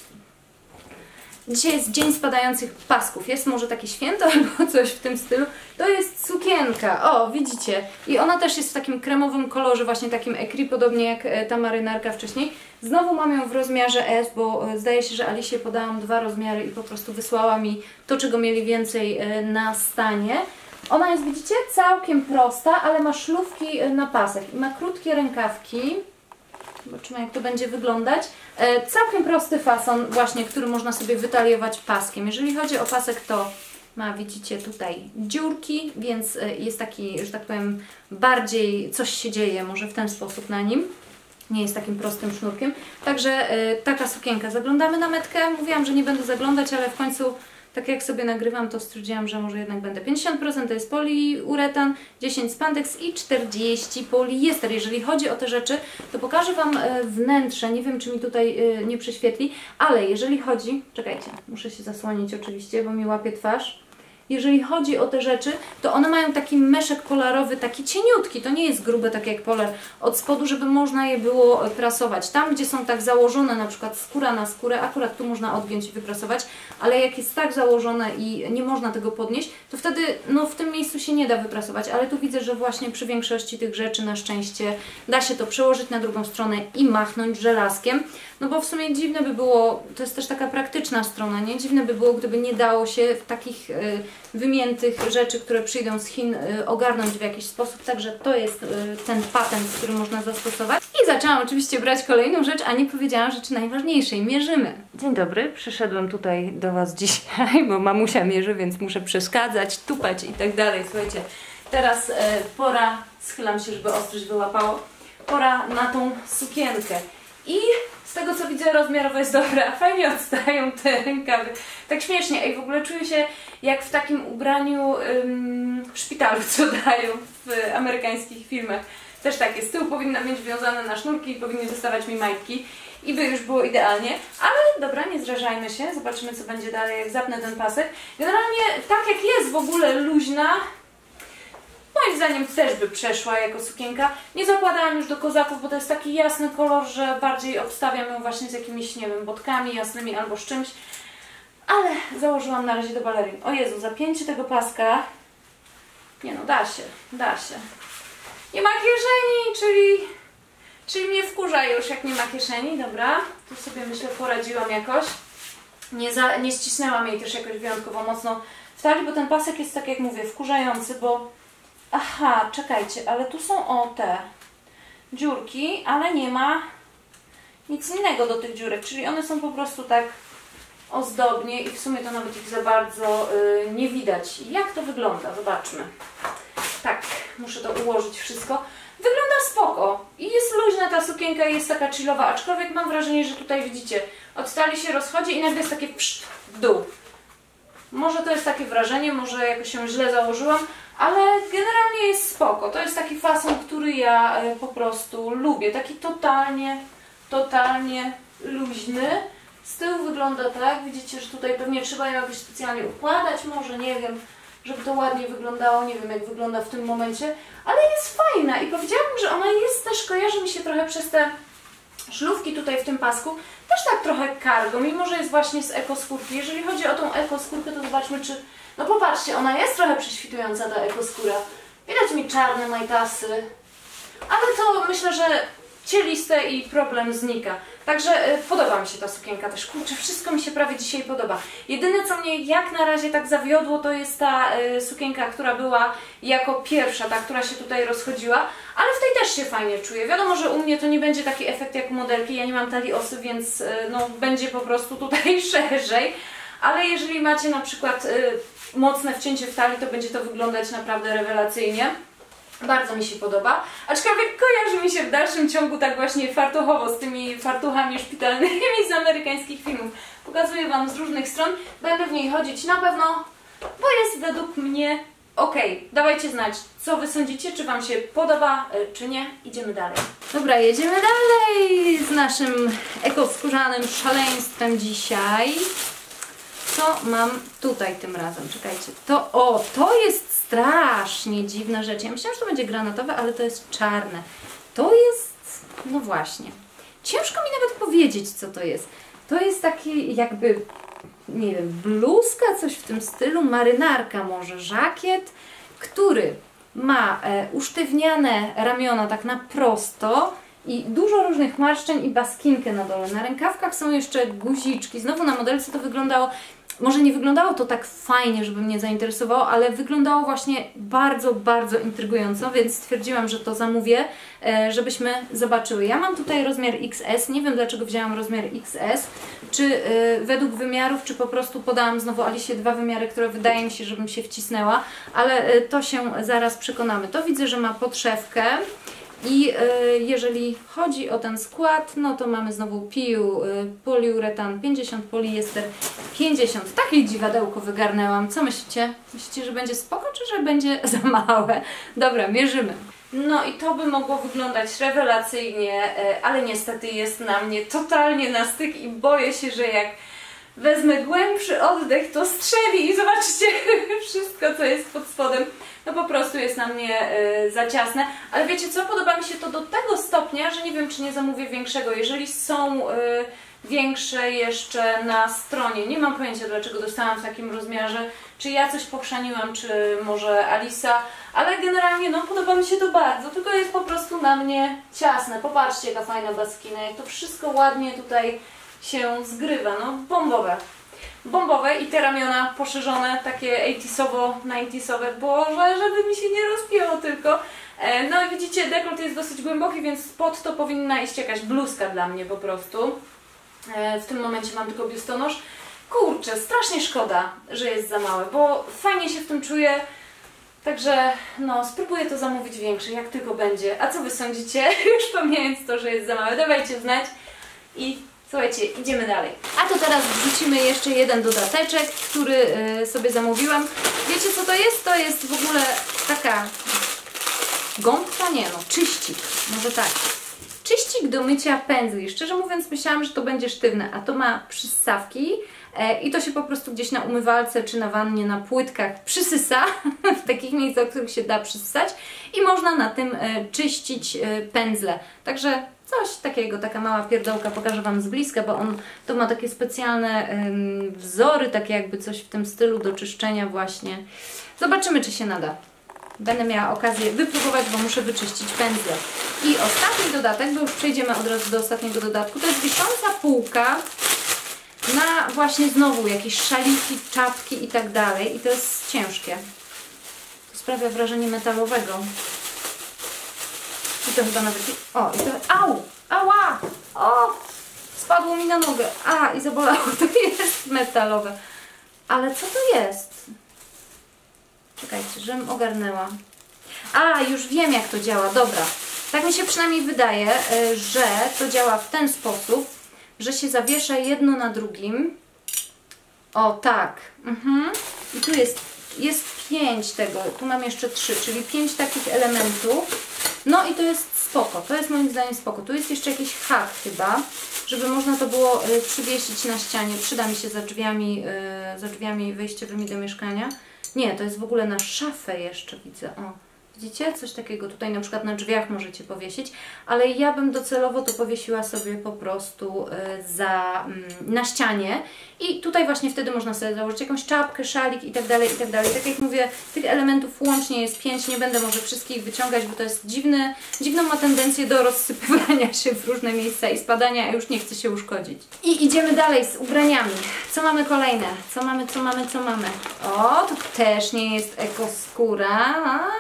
Speaker 1: Dzisiaj jest dzień spadających pasków. Jest może takie święto albo coś w tym stylu. To jest sukienka. O, widzicie. I ona też jest w takim kremowym kolorze, właśnie takim ecri, podobnie jak ta marynarka wcześniej. Znowu mam ją w rozmiarze S, bo zdaje się, że Alicie podałam dwa rozmiary i po prostu wysłała mi to, czego mieli więcej na stanie. Ona jest, widzicie, całkiem prosta, ale ma szlufki na pasek i ma krótkie rękawki. Zobaczymy jak to będzie wyglądać. E, całkiem prosty fason właśnie, który można sobie wytaliować paskiem. Jeżeli chodzi o pasek, to ma, widzicie, tutaj dziurki, więc jest taki, że tak powiem, bardziej coś się dzieje może w ten sposób na nim. Nie jest takim prostym sznurkiem. Także e, taka sukienka. Zaglądamy na metkę. Mówiłam, że nie będę zaglądać, ale w końcu tak jak sobie nagrywam, to stwierdziłam, że może jednak będę. pięćdziesiąt procent to jest poliuretan, dziesięć procent spandex i czterdzieści procent poliester. Jeżeli chodzi o te rzeczy, to pokażę Wam wnętrze. Nie wiem, czy mi tutaj nie prześwietli, ale jeżeli chodzi... Czekajcie, muszę się zasłonić oczywiście, bo mi łapie twarz. jeżeli chodzi o te rzeczy, to one mają taki meszek kolorowy, taki cieniutki, to nie jest grube, tak jak polar od spodu, żeby można je było prasować. Tam, gdzie są tak założone, na przykład skóra na skórę, akurat tu można odgiąć i wyprasować, ale jak jest tak założone i nie można tego podnieść, to wtedy no, w tym miejscu się nie da wyprasować, ale tu widzę, że właśnie przy większości tych rzeczy na szczęście da się to przełożyć na drugą stronę i machnąć żelazkiem, no bo w sumie dziwne by było, to jest też taka praktyczna strona, nie? Dziwne by było, gdyby nie dało się w takich y, wymiętych rzeczy, które przyjdą z Chin, y, ogarnąć w jakiś sposób, także to jest y, ten patent, który można zastosować. I zaczęłam oczywiście brać kolejną rzecz, a nie powiedziałam rzeczy najważniejszej. Mierzymy. Dzień dobry, przyszedłem tutaj do Was dzisiaj, bo mamusia mierzy, więc muszę przeszkadzać, tupać i tak dalej. Słuchajcie, teraz y, pora, schylam się, żeby ostrość wyłapało, pora na tą sukienkę. I z tego co widzę, rozmiarowo jest dobra, fajnie odstają te rękawy. Tak śmiesznie, ej, w ogóle czuję się jak w takim ubraniu ym, w szpitalu, co dają w amerykańskich filmach. Też takie, z tyłu powinna mieć wiązane na sznurki i powinny wystawać mi majtki i by już było idealnie. Ale dobra, nie zrażajmy się, zobaczymy co będzie dalej, jak zapnę ten pasek. Generalnie tak jak jest w ogóle luźna, moim zdaniem też by przeszła jako sukienka. Nie zakładałam już do kozaków, bo to jest taki jasny kolor, że bardziej obstawiam ją właśnie z jakimiś, nie wiem, botkami jasnymi albo z czymś. Ale założyłam na razie do balerin. O Jezu, zapięcie tego paska. Nie no, da się, da się. Nie ma kieszeni, czyli, czyli mnie wkurza już, jak nie ma kieszeni. Dobra, tu sobie myślę poradziłam jakoś. Nie, za, nie ścisnęłam jej też jakoś wyjątkowo mocno w talii, bo ten pasek jest, tak jak mówię, wkurzający, bo... Aha, czekajcie, ale tu są o te dziurki, ale nie ma nic innego do tych dziurek, czyli one są po prostu tak ozdobnie i w sumie to nawet ich za bardzo yy, nie widać. Jak to wygląda? Zobaczmy. Tak, muszę to ułożyć wszystko. Wygląda spoko i jest luźna ta sukienka i jest taka chillowa, aczkolwiek mam wrażenie, że tutaj widzicie, od talii się rozchodzi i nagle jest takie pszt w dół. Może to jest takie wrażenie, może jakoś się źle założyłam, ale generalnie jest spoko. To jest taki fason, który ja y, po prostu lubię. Taki totalnie, totalnie luźny. Z tyłu wygląda tak. Widzicie, że tutaj pewnie trzeba ją jakoś specjalnie układać, może, nie wiem, żeby to ładnie wyglądało. Nie wiem, jak wygląda w tym momencie, ale jest fajna i powiedziałabym, że ona jest też, kojarzy mi się trochę przez te szlufki tutaj w tym pasku, też tak trochę cargo, mimo że jest właśnie z ekoskórki. Jeżeli chodzi o tą ekoskórkę, to zobaczmy, czy... No popatrzcie, ona jest trochę prześwitująca, ta ekoskóra. Widać mi czarne majtasy, ale to myślę, że cieliste i problem znika. Także y, podoba mi się ta sukienka też. Kurczę, wszystko mi się prawie dzisiaj podoba. Jedyne, co mnie jak na razie tak zawiodło, to jest ta y, sukienka, która była jako pierwsza, ta, która się tutaj rozchodziła, ale w tej też się fajnie czuję. Wiadomo, że u mnie to nie będzie taki efekt jak u modelki, ja nie mam talii osy, więc y, no, będzie po prostu tutaj szerzej, ale jeżeli macie na przykład y, mocne wcięcie w talii, to będzie to wyglądać naprawdę rewelacyjnie. Bardzo mi się podoba, aczkolwiek kojarzy mi się w dalszym ciągu tak właśnie fartuchowo z tymi fartuchami szpitalnymi z amerykańskich filmów. Pokazuję Wam z różnych stron, będę w niej chodzić na pewno, bo jest według mnie ok. Dawajcie znać, co Wy sądzicie, czy Wam się podoba, czy nie. Idziemy dalej. Dobra, jedziemy dalej z naszym ekoskórzanym szaleństwem dzisiaj. Co mam tutaj tym razem? Czekajcie, to o, to jest strasznie dziwna rzecz. Ja myślałam, że to będzie granatowe, ale to jest czarne. To jest, no właśnie, ciężko mi nawet powiedzieć, co to jest. To jest taki jakby, nie wiem, bluzka, coś w tym stylu, marynarka może, żakiet, który ma e, usztywniane ramiona tak na prosto i dużo różnych marszczeń i baskinkę na dole. Na rękawkach są jeszcze guziczki. Znowu na modelce to wyglądało, może nie wyglądało to tak fajnie, żeby mnie zainteresowało, ale wyglądało właśnie bardzo, bardzo intrygująco, więc stwierdziłam, że to zamówię, żebyśmy zobaczyły. Ja mam tutaj rozmiar X S, nie wiem dlaczego wzięłam rozmiar X S, czy yy, według wymiarów, czy po prostu podałam znowu Alicie dwa wymiary, które wydaje mi się, żebym się wcisnęła, ale yy, to się zaraz przekonamy. To widzę, że ma podszewkę. I y, jeżeli chodzi o ten skład, no to mamy znowu P U, y, poliuretan pięćdziesiąt, poliester pięćdziesiąt. Takie dziwadełko wygarnęłam. Co myślicie? Myślicie, że będzie spoko, czy że będzie za małe? Dobra, mierzymy. No i to by mogło wyglądać rewelacyjnie, y, ale niestety jest na mnie totalnie na styk i boję się, że jak wezmę głębszy oddech, to strzeli i zobaczcie wszystko, co jest pod spodem. No po prostu jest na mnie y, za ciasne. Ale wiecie co? Podoba mi się to do tego stopnia, że nie wiem, czy nie zamówię większego. Jeżeli są y, większe jeszcze na stronie, nie mam pojęcia, dlaczego dostałam w takim rozmiarze. Czy ja coś pochrzaniłam, czy może Alisa. Ale generalnie no podoba mi się to bardzo. Tylko jest po prostu na mnie ciasne. Popatrzcie, jaka fajna baskina. Jak to wszystko ładnie tutaj się zgrywa. No bombowe. Bombowe i te ramiona poszerzone, takie osiemdziesiątowo, dziewięćdziesiątowe, boże, żeby mi się nie rozpięło tylko. No i widzicie, dekolt jest dosyć głęboki, więc pod to powinna iść jakaś bluzka dla mnie po prostu. W tym momencie mam tylko biustonosz. Kurczę, strasznie szkoda, że jest za małe, bo fajnie się w tym czuję. Także no, spróbuję to zamówić większe, jak tylko będzie. A co wy sądzicie? Już pomijając to, że jest za małe, dawajcie znać. I słuchajcie, idziemy dalej. A to teraz wrzucimy jeszcze jeden dodateczek, który y, sobie zamówiłam. Wiecie co to jest? To jest w ogóle taka gąbka? Nie no, czyścik. Może tak. Czyścik do mycia pędzli. Szczerze mówiąc myślałam, że to będzie sztywne, a to ma przyssawki e, i to się po prostu gdzieś na umywalce czy na wannie, na płytkach przysysa, w takich miejscach, w których się da przysysać i można na tym e, czyścić e, pędzle. Także coś takiego, taka mała pierdołka, pokażę Wam z bliska, bo on to ma takie specjalne ym, wzory, takie jakby coś w tym stylu do czyszczenia właśnie. Zobaczymy, czy się nada. Będę miała okazję wypróbować, bo muszę wyczyścić pędzle. I ostatni dodatek, bo już przejdziemy od razu do ostatniego dodatku, to jest wisząca półka na właśnie znowu jakieś szaliki, czapki i tak dalej. I to jest ciężkie. To sprawia wrażenie metalowego. I to chyba nawet... O, i to... Au! Ała! O! Spadło mi na nogę. A, i zabolało. To jest metalowe. Ale co to jest? Czekajcie, żebym ogarnęła. A, już wiem, jak to działa. Dobra. Tak mi się przynajmniej wydaje, że to działa w ten sposób, że się zawiesza jedno na drugim. O, tak. Mhm. I tu jest, jest pięć tego. Tu mam jeszcze trzy, czyli pięć takich elementów. No i to jest spoko. To jest moim zdaniem spoko. Tu jest jeszcze jakiś hak chyba, żeby można to było y, przywiesić na ścianie. Przyda mi się za drzwiami, y, za drzwiami wejściowymi do mieszkania. Nie, to jest w ogóle na szafę jeszcze, widzę. O, widzicie? Coś takiego tutaj na przykład na drzwiach możecie powiesić, ale ja bym docelowo to powiesiła sobie po prostu y, za, y, na ścianie i tutaj właśnie wtedy można sobie założyć jakąś czapkę, szalik i tak dalej, i tak dalej. Tak jak mówię, tych elementów łącznie jest pięć, nie będę może wszystkich wyciągać, bo to jest dziwne, dziwną ma tendencję do rozsypywania się w różne miejsca i spadania, a już nie chce się uszkodzić. I idziemy dalej z ubraniami. Co mamy kolejne? Co mamy, co mamy, co mamy? O, to też nie jest ekoskóra,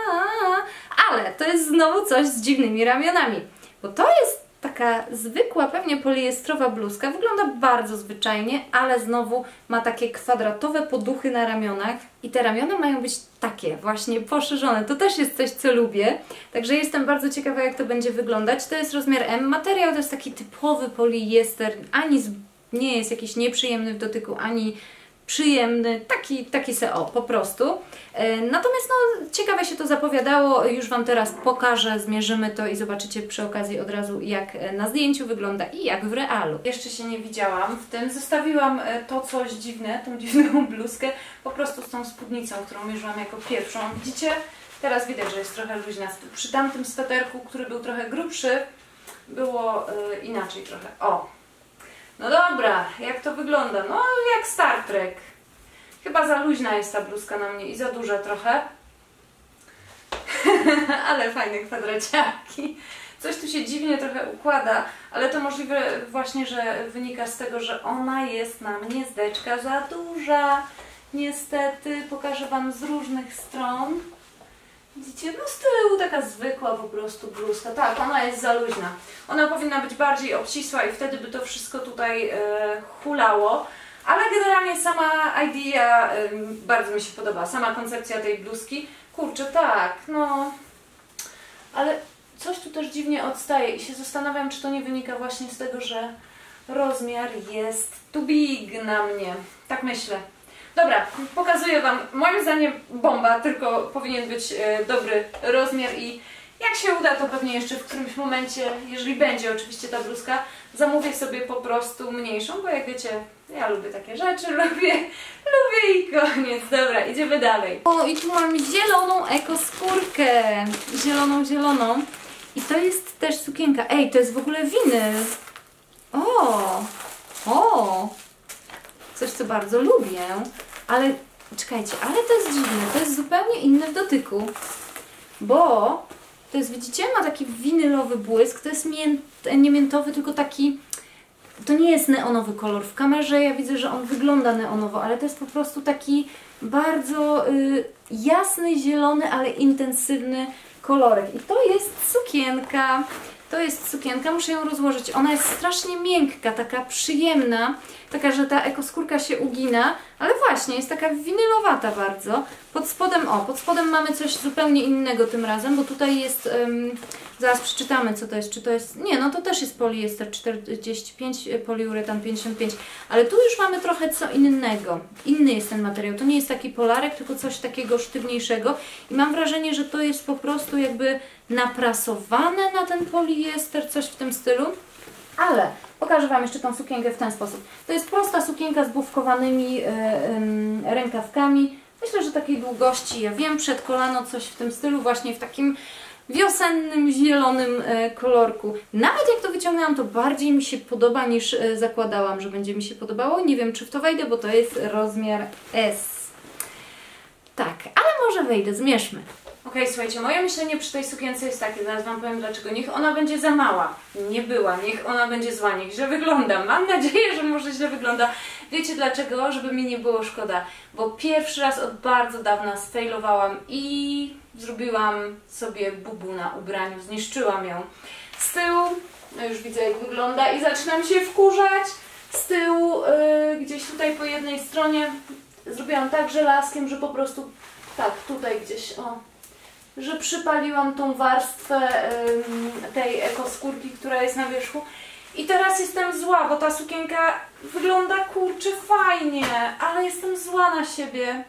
Speaker 1: ale to jest znowu coś z dziwnymi ramionami, bo to jest taka zwykła, pewnie poliestrowa bluzka, wygląda bardzo zwyczajnie, ale znowu ma takie kwadratowe poduchy na ramionach i te ramiona mają być takie właśnie poszerzone. To też jest coś, co lubię, także jestem bardzo ciekawa, jak to będzie wyglądać. To jest rozmiar M. Materiał to jest taki typowy poliester, ani nie jest jakiś nieprzyjemny w dotyku, ani przyjemny, taki, taki se o, po prostu. Natomiast no, ciekawe się to zapowiadało, już Wam teraz pokażę, zmierzymy to i zobaczycie przy okazji od razu, jak na zdjęciu wygląda i jak w realu. Jeszcze się nie widziałam w tym, zostawiłam to coś dziwne, tą dziwną bluzkę, po prostu z tą spódnicą, którą mierzyłam jako pierwszą. Widzicie? Teraz widać, że jest trochę luźna. Przy tamtym sweterku, który był trochę grubszy, było yy, inaczej trochę. O! No dobra, jak to wygląda? No jak Star Trek. Chyba za luźna jest ta bluzka na mnie i za duża trochę. Ale fajne kwadraciaki. Coś tu się dziwnie trochę układa, ale to możliwe właśnie, że wynika z tego, że ona jest na mnie zdeczka za duża. Niestety, pokażę Wam z różnych stron. Widzicie, no z tyłu taka zwykła po prostu bluzka. Tak, ona jest za luźna. Ona powinna być bardziej obcisła i wtedy by to wszystko tutaj e, hulało. Ale generalnie sama idea e, bardzo mi się podoba. Sama koncepcja tej bluzki. Kurczę, tak, no... Ale coś tu też dziwnie odstaje i się zastanawiam, czy to nie wynika właśnie z tego, że rozmiar jest too big na mnie. Tak myślę. Dobra, pokazuję Wam, moim zdaniem bomba, tylko powinien być e, dobry rozmiar i Jak się uda, to pewnie jeszcze w którymś momencie, jeżeli będzie oczywiście ta bluzka, zamówię sobie po prostu mniejszą, bo jak wiecie, ja lubię takie rzeczy, lubię, lubię i koniec. Dobra, idziemy dalej. O, i tu mam zieloną ekoskórkę. Zieloną, zieloną. I to jest też sukienka. Ej, to jest w ogóle winyl. O, o, coś co bardzo lubię, ale czekajcie, ale to jest dziwne, to jest zupełnie inne w dotyku, bo to jest, widzicie, ma taki winylowy błysk, to jest mięt, nie miętowy, tylko taki, to nie jest neonowy kolor. W kamerze ja widzę, że on wygląda neonowo, ale to jest po prostu taki bardzo y, jasny, zielony, ale intensywny kolorek. I to jest sukienka. To jest sukienka, muszę ją rozłożyć. Ona jest strasznie miękka, taka przyjemna, taka, że ta ekoskórka się ugina, ale właśnie jest taka winylowata bardzo. Pod spodem, o, pod spodem mamy coś zupełnie innego tym razem, bo tutaj jest, um, zaraz przeczytamy co to jest, czy to jest, nie, no to też jest poliester czterdzieści pięć, poliuretan pięćdziesiąt pięć, ale tu już mamy trochę co innego. Inny jest ten materiał, to nie jest taki polarek, tylko coś takiego sztywniejszego i mam wrażenie, że to jest po prostu jakby naprasowane na ten poliester, coś w tym stylu. Ale pokażę Wam jeszcze tą sukienkę w ten sposób. To jest prosta sukienka z bufkowanymi yy, yy, rękawkami. Myślę, że takiej długości, ja wiem, przed kolano, coś w tym stylu, właśnie w takim wiosennym, zielonym yy, kolorku. Nawet jak to wyciągnęłam, to bardziej mi się podoba niż yy, zakładałam, że będzie mi się podobało. Nie wiem, czy w to wejdę, bo to jest rozmiar S. Tak, ale może wejdę, zmierzmy. Ok, słuchajcie, moje myślenie przy tej sukience jest takie, zaraz Wam powiem dlaczego. Niech ona będzie za mała. Nie była, niech ona będzie zła, niech źle wygląda. Mam nadzieję, że może źle wygląda. Wiecie dlaczego? Żeby mi nie było szkoda. Bo pierwszy raz od bardzo dawna sfailowałam i zrobiłam sobie bubu na ubraniu, zniszczyłam ją. Z tyłu, no już widzę jak wygląda i zaczynam się wkurzać. Z tyłu, yy, gdzieś tutaj po jednej stronie zrobiłam tak żelazkiem, że po prostu, tak, tutaj gdzieś, o, że przypaliłam tą warstwę y, tej ekoskórki, która jest na wierzchu. I teraz jestem zła, bo ta sukienka wygląda kurczę fajnie, ale jestem zła na siebie.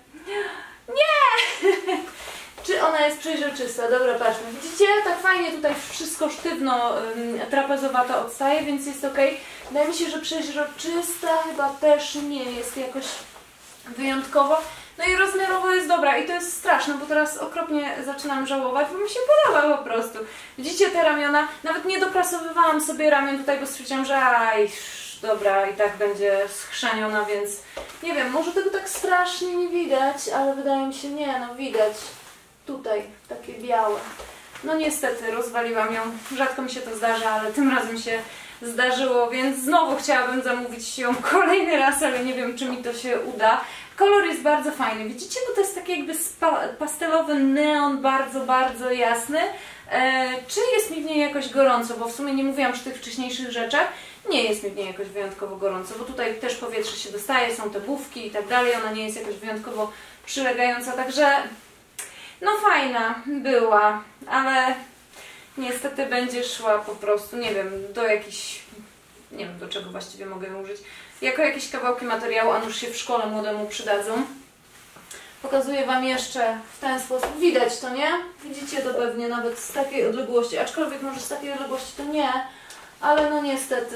Speaker 1: Nie! Czy ona jest przejrzysta? Dobra, patrzmy. Widzicie? Tak fajnie tutaj wszystko sztywno, ym, trapezowato odstaje, więc jest ok. Wydaje mi się, że przejrzysta chyba też nie jest jakoś wyjątkowo. No i rozmiarowo jest dobra i to jest straszne, bo teraz okropnie zaczynam żałować, bo mi się podoba po prostu. Widzicie te ramiona? Nawet nie doprasowywałam sobie ramion tutaj, bo stwierdziłam, że aj, dobra, i tak będzie schrzaniona, więc nie wiem, może tego tak strasznie nie widać, ale wydaje mi się, nie, no widać. Tutaj, takie białe. No niestety, rozwaliłam ją. Rzadko mi się to zdarza, ale tym razem się zdarzyło, więc znowu chciałabym zamówić ją kolejny raz, ale nie wiem, czy mi to się uda. Kolor jest bardzo fajny. Widzicie, bo to jest taki jakby pastelowy neon, bardzo, bardzo jasny. E, czy jest mi w niej jakoś gorąco? Bo w sumie nie mówiłam przy tych wcześniejszych rzeczach. Nie jest mi w niej jakoś wyjątkowo gorąco, bo tutaj też powietrze się dostaje, są te bufki i tak dalej. Ona nie jest jakoś wyjątkowo przylegająca, także no fajna była, ale niestety będzie szła po prostu, nie wiem, do jakichś, nie wiem do czego właściwie mogę ją użyć, jako jakieś kawałki materiału, a nuż się w szkole młodemu przydadzą. Pokazuję Wam jeszcze w ten sposób. Widać to, nie? Widzicie to pewnie nawet z takiej odległości, aczkolwiek może z takiej odległości to nie, ale no niestety,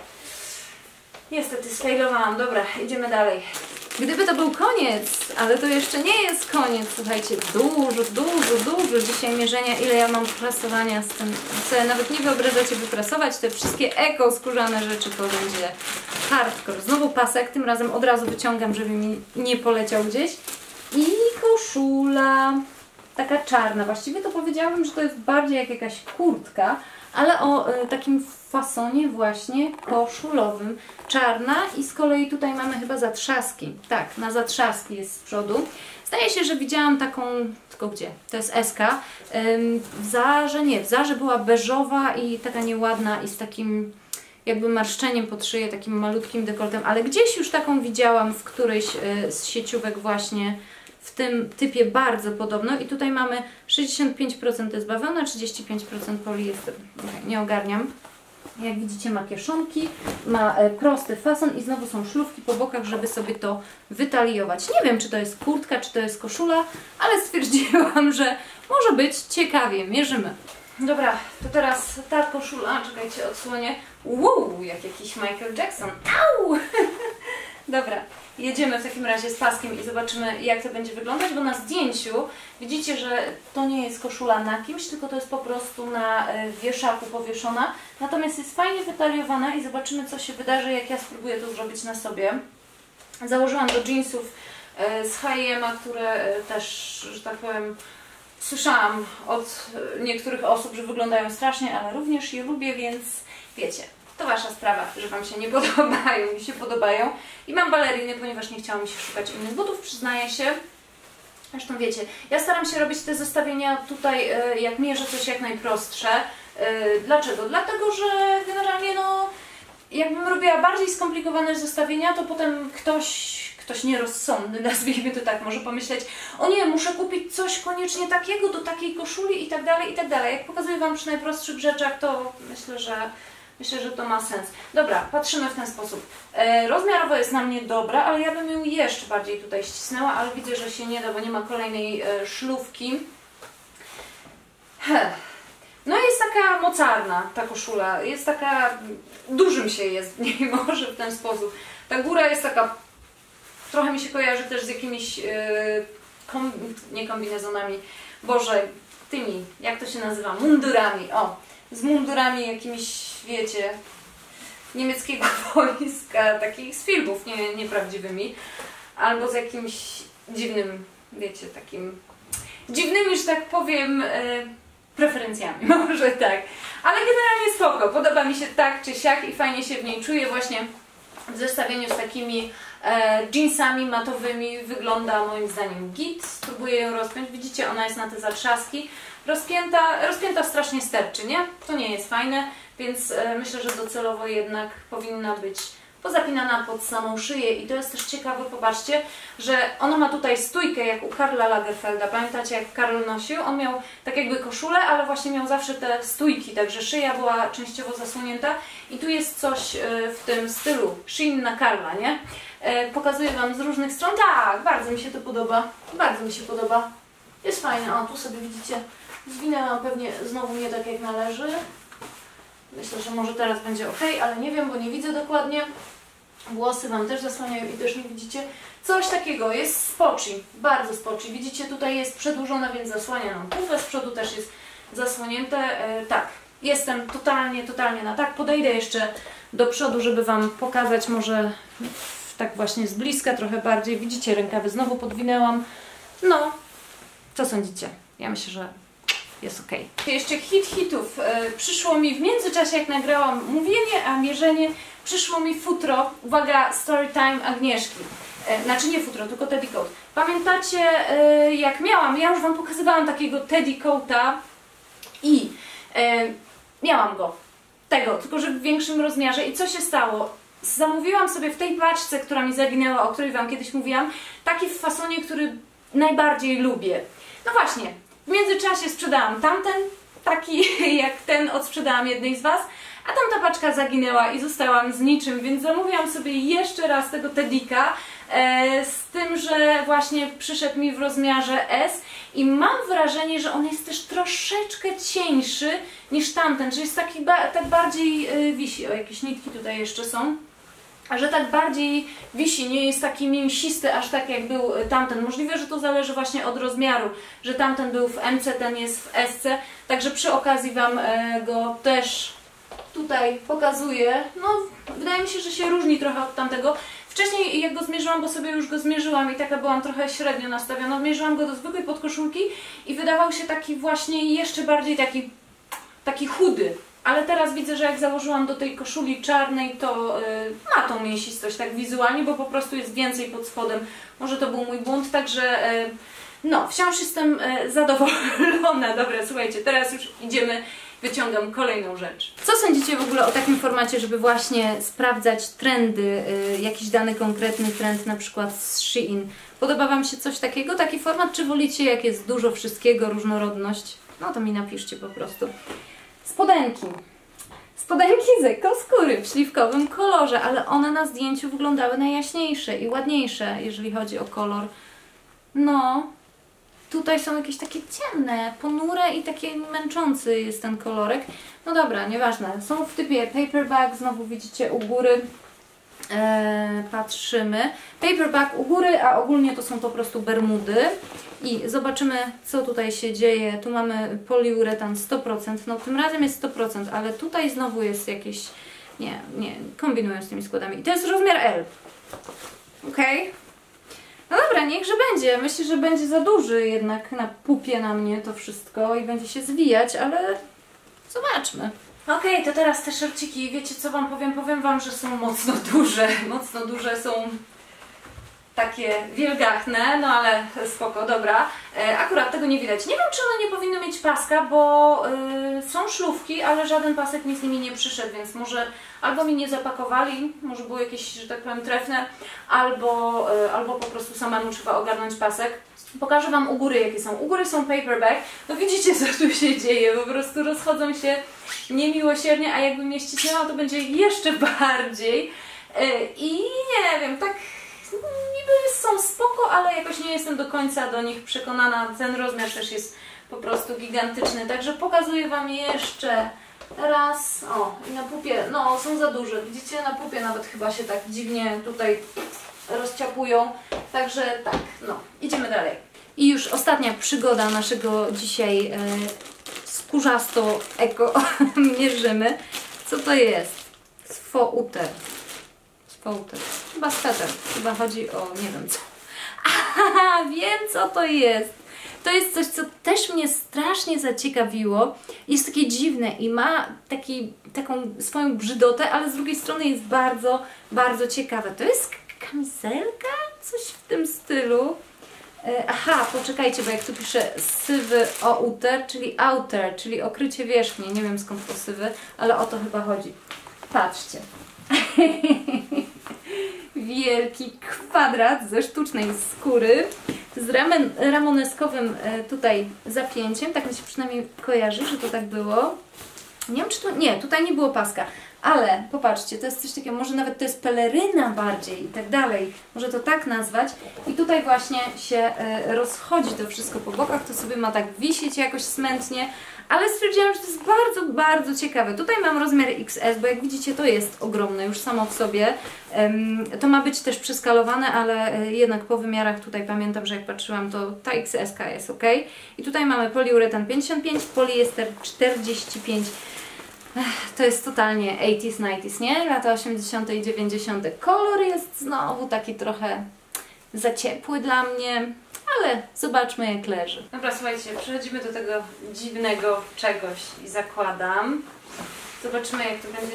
Speaker 1: niestety sfailowałam. Dobra, idziemy dalej. Gdyby to był koniec, ale to jeszcze nie jest koniec, słuchajcie, dużo, dużo, dużo dzisiaj mierzenia, ile ja mam prasowania z tym, co nawet nie wyobrażacie wyprasować, te wszystkie eko skórzane rzeczy, to będzie hardcore. Znowu pasek, tym razem od razu wyciągam, żeby mi nie poleciał gdzieś. I koszula, taka czarna, właściwie to powiedziałabym, że to jest bardziej jak jakaś kurtka, ale o y, takim fasonie właśnie koszulowym. Czarna i z kolei tutaj mamy chyba zatrzaski. Tak, na zatrzaski jest z przodu. Zdaje się, że widziałam taką, tylko gdzie? To jest eska. Ym, w Zarze, nie, w Zarze była beżowa i taka nieładna i z takim jakby marszczeniem pod szyję, takim malutkim dekoltem, ale gdzieś już taką widziałam w którejś y, z sieciówek właśnie w tym typie bardzo podobno i tutaj mamy sześćdziesiąt pięć procent jest bawełna, trzydzieści pięć procent poliester. Nie ogarniam. Jak widzicie ma kieszonki, ma e, prosty fason i znowu są szlufki po bokach, żeby sobie to wytaliować. Nie wiem, czy to jest kurtka, czy to jest koszula, ale stwierdziłam, że może być ciekawie. Mierzymy. Dobra, to teraz ta koszula, czekajcie, odsłonię. Wow, jak jakiś Michael Jackson. Au! Dobra, jedziemy w takim razie z paskiem i zobaczymy, jak to będzie wyglądać, bo na zdjęciu widzicie, że to nie jest koszula na kimś, tylko to jest po prostu na wieszaku powieszona. Natomiast jest fajnie wytaliowana i zobaczymy, co się wydarzy, jak ja spróbuję to zrobić na sobie. Założyłam do jeansów z H i M a, które też, że tak powiem, słyszałam od niektórych osób, że wyglądają strasznie, ale również je lubię, więc wiecie, to wasza sprawa, że wam się nie podobają, mi się podobają. I mam baleriny, ponieważ nie chciałam mi się szukać innych butów, przyznaję się. Zresztą wiecie, ja staram się robić te zestawienia tutaj, jak mierzę, coś jak najprostsze. Dlaczego? Dlatego, że generalnie no, jakbym robiła bardziej skomplikowane zestawienia, to potem ktoś... ktoś nierozsądny, nazwijmy to tak, może pomyśleć, o nie, muszę kupić coś koniecznie takiego do takiej koszuli i tak dalej, i tak dalej. Jak pokazuję wam przy najprostszych rzeczach, to myślę, że myślę, że to ma sens. Dobra, patrzymy w ten sposób. E, rozmiarowo jest na mnie dobra, ale ja bym ją jeszcze bardziej tutaj ścisnęła, ale widzę, że się nie da, bo nie ma kolejnej e, szlufki. Heh. No jest taka mocarna ta koszula, jest taka, dużym się jest w niej może w ten sposób. Ta góra jest taka, trochę mi się kojarzy też z jakimiś, yy, kom, nie kombinezonami, Boże, tymi, jak to się nazywa, mundurami, o, z mundurami jakimiś, wiecie, niemieckiego wojska, takich z filmów nie, nieprawdziwymi, albo z jakimś dziwnym, wiecie, takim, dziwnymi, że tak powiem, yy, preferencjami, może tak, ale generalnie spoko, podoba mi się tak czy siak i fajnie się w niej czuję właśnie w zestawieniu z takimi e, jeansami matowymi, wygląda moim zdaniem git. Spróbuję ją rozpiąć, widzicie, ona jest na te zatrzaski, rozpięta, rozpięta strasznie sterczy, nie? To nie jest fajne, więc e, myślę, że docelowo jednak powinna być pozapinana pod samą szyję i to jest też ciekawe, popatrzcie, że ona ma tutaj stójkę jak u Karla Lagerfelda. Pamiętacie, jak Karl nosił? On miał tak jakby koszulę, ale właśnie miał zawsze te stójki, także szyja była częściowo zasłonięta i tu jest coś w tym stylu Shein na Karla, nie? Pokazuję wam z różnych stron. Tak, bardzo mi się to podoba, bardzo mi się podoba. Jest fajne, o tu sobie widzicie, zwinęłam pewnie znowu nie tak jak należy. Myślę, że może teraz będzie ok, ale nie wiem, bo nie widzę dokładnie. Włosy wam też zasłaniają i też nie widzicie. Coś takiego, jest spoczy, bardzo spoczy. Widzicie, tutaj jest przedłużona, więc zasłania nam pufę, z przodu też jest zasłonięte. E, tak, jestem totalnie, totalnie na tak. Podejdę jeszcze do przodu, żeby wam pokazać może tak właśnie z bliska, trochę bardziej. Widzicie, rękawy znowu podwinęłam. No, co sądzicie? Ja myślę, że jest ok. Jeszcze hit hitów. E, przyszło mi w międzyczasie, jak nagrałam mówienie, a mierzenie, przyszło mi futro. Uwaga, story time Agnieszki. E, znaczy nie futro, tylko Teddy Coat. Pamiętacie, e, jak miałam, ja już wam pokazywałam takiego Teddy Coata i e, miałam go. Tego, tylko że w większym rozmiarze. I co się stało? Zamówiłam sobie w tej paczce, która mi zaginęła, o której wam kiedyś mówiłam, taki w fasonie, który najbardziej lubię. No właśnie. W międzyczasie sprzedałam tamten, taki jak ten odsprzedałam jednej z was, a tamta paczka zaginęła i zostałam z niczym, więc zamówiłam sobie jeszcze raz tego Teddika, e, z tym, że właśnie przyszedł mi w rozmiarze S i mam wrażenie, że on jest też troszeczkę cieńszy niż tamten, czyli jest taki ba tak bardziej e, wisi. O, jakieś nitki tutaj jeszcze są. A że tak bardziej wisi, nie jest taki mięsisty, aż tak jak był tamten. Możliwe, że to zależy właśnie od rozmiaru, że tamten był w M C, ten jest w S C. Także przy okazji wam go też tutaj pokazuję. No, wydaje mi się, że się różni trochę od tamtego. Wcześniej jak go zmierzyłam, bo sobie już go zmierzyłam i taka byłam trochę średnio nastawiona, zmierzyłam go do zwykłej podkoszulki i wydawał się taki właśnie jeszcze bardziej taki, taki chudy. Ale teraz widzę, że jak założyłam do tej koszuli czarnej, to yy, ma tą mięsistość tak wizualnie, bo po prostu jest więcej pod spodem. Może to był mój błąd, także yy, no, wciąż jestem yy, zadowolona. Dobra, słuchajcie, teraz już idziemy, wyciągam kolejną rzecz. Co sądzicie w ogóle o takim formacie, żeby właśnie sprawdzać trendy, yy, jakiś dany konkretny trend, na przykład z Shein? Podoba wam się coś takiego, taki format, czy wolicie jak jest dużo wszystkiego, różnorodność? No to mi napiszcie po prostu. Spodenki. Spodenki z ekoskóry w śliwkowym kolorze, ale one na zdjęciu wyglądały najjaśniejsze i ładniejsze, jeżeli chodzi o kolor. No, tutaj są jakieś takie ciemne, ponure i takie męczący jest ten kolorek. No dobra, nieważne. Są w typie paperback, znowu widzicie u góry. Eee, patrzymy. Paperback u góry, a ogólnie to są po prostu bermudy. I zobaczymy, co tutaj się dzieje. Tu mamy poliuretan sto procent. No tym razem jest sto procent, ale tutaj znowu jest jakieś... Nie, nie, kombinują z tymi składami. I to jest rozmiar L. Okej. Okay. No dobra, niechże będzie. Myślę, że będzie za duży jednak na pupie na mnie to wszystko i będzie się zwijać, ale zobaczmy. Okej, okay, to teraz te szorciki, wiecie co wam powiem? Powiem wam, że są mocno duże. Mocno duże są takie wielgachne, no ale spoko, dobra. E, akurat tego nie widać. Nie wiem, czy one nie powinny mieć paska, bo y, są szlufki, ale żaden pasek mi z nimi nie przyszedł, więc może albo mi nie zapakowali, może było jakieś, że tak powiem, trefne, albo, y, albo po prostu samemu trzeba ogarnąć pasek. Pokażę wam u góry, jakie są. U góry są paperback. No widzicie, co tu się dzieje. Po prostu rozchodzą się niemiłosiernie, a jakbym je ścisnęła, to będzie jeszcze bardziej. Y, I nie wiem, tak niby są spoko, ale jakoś nie jestem do końca do nich przekonana. Ten rozmiar też jest po prostu gigantyczny. Także pokazuję wam jeszcze raz. O, i na pupie, no są za duże. Widzicie, na pupie nawet chyba się tak dziwnie tutaj rozciapują. Także tak, no, idziemy dalej. I już ostatnia przygoda naszego dzisiaj e, skórzasto-eko mierzymy. Co to jest? Swouter. Swouter. Chyba sweter. Chyba chodzi o nie wiem co. Aha, wiem co to jest. To jest coś, co też mnie strasznie zaciekawiło. Jest takie dziwne i ma taki, taką swoją brzydotę, ale z drugiej strony jest bardzo, bardzo ciekawe. To jest kamizelka? Coś w tym stylu. Aha, poczekajcie, bo jak tu piszę sywy outer, czyli outer, czyli okrycie wierzchnie. Nie wiem skąd to sywy, ale o to chyba chodzi. Patrzcie. Wielki kwadrat ze sztucznej skóry z ramen, ramoneskowym tutaj zapięciem. Tak mi się przynajmniej kojarzy, że to tak było. Nie wiem, czy tu... Nie, tutaj nie było paska. Ale popatrzcie, to jest coś takiego, może nawet to jest peleryna bardziej i tak dalej. Może to tak nazwać. I tutaj właśnie się e, rozchodzi to wszystko po bokach. To sobie ma tak wisieć jakoś smętnie. Ale stwierdziłam, że to jest bardzo, bardzo ciekawe. Tutaj mam rozmiar X S, bo jak widzicie to jest ogromne już samo w sobie. Um, to ma być też przeskalowane, ale jednak po wymiarach tutaj pamiętam, że jak patrzyłam, to ta X S jest ok. I tutaj mamy poliuretan pięćdziesiąt pięć, poliester czterdzieści pięć. To jest totalnie osiemdziesiąte, dziewięćdziesiąte, nie? Lata osiemdziesiąte i dziewięćdziesiąte. Kolor jest znowu taki trochę za ciepły dla mnie, ale zobaczmy jak leży. Dobra, słuchajcie, przechodzimy do tego dziwnego czegoś i zakładam. Zobaczymy jak to będzie.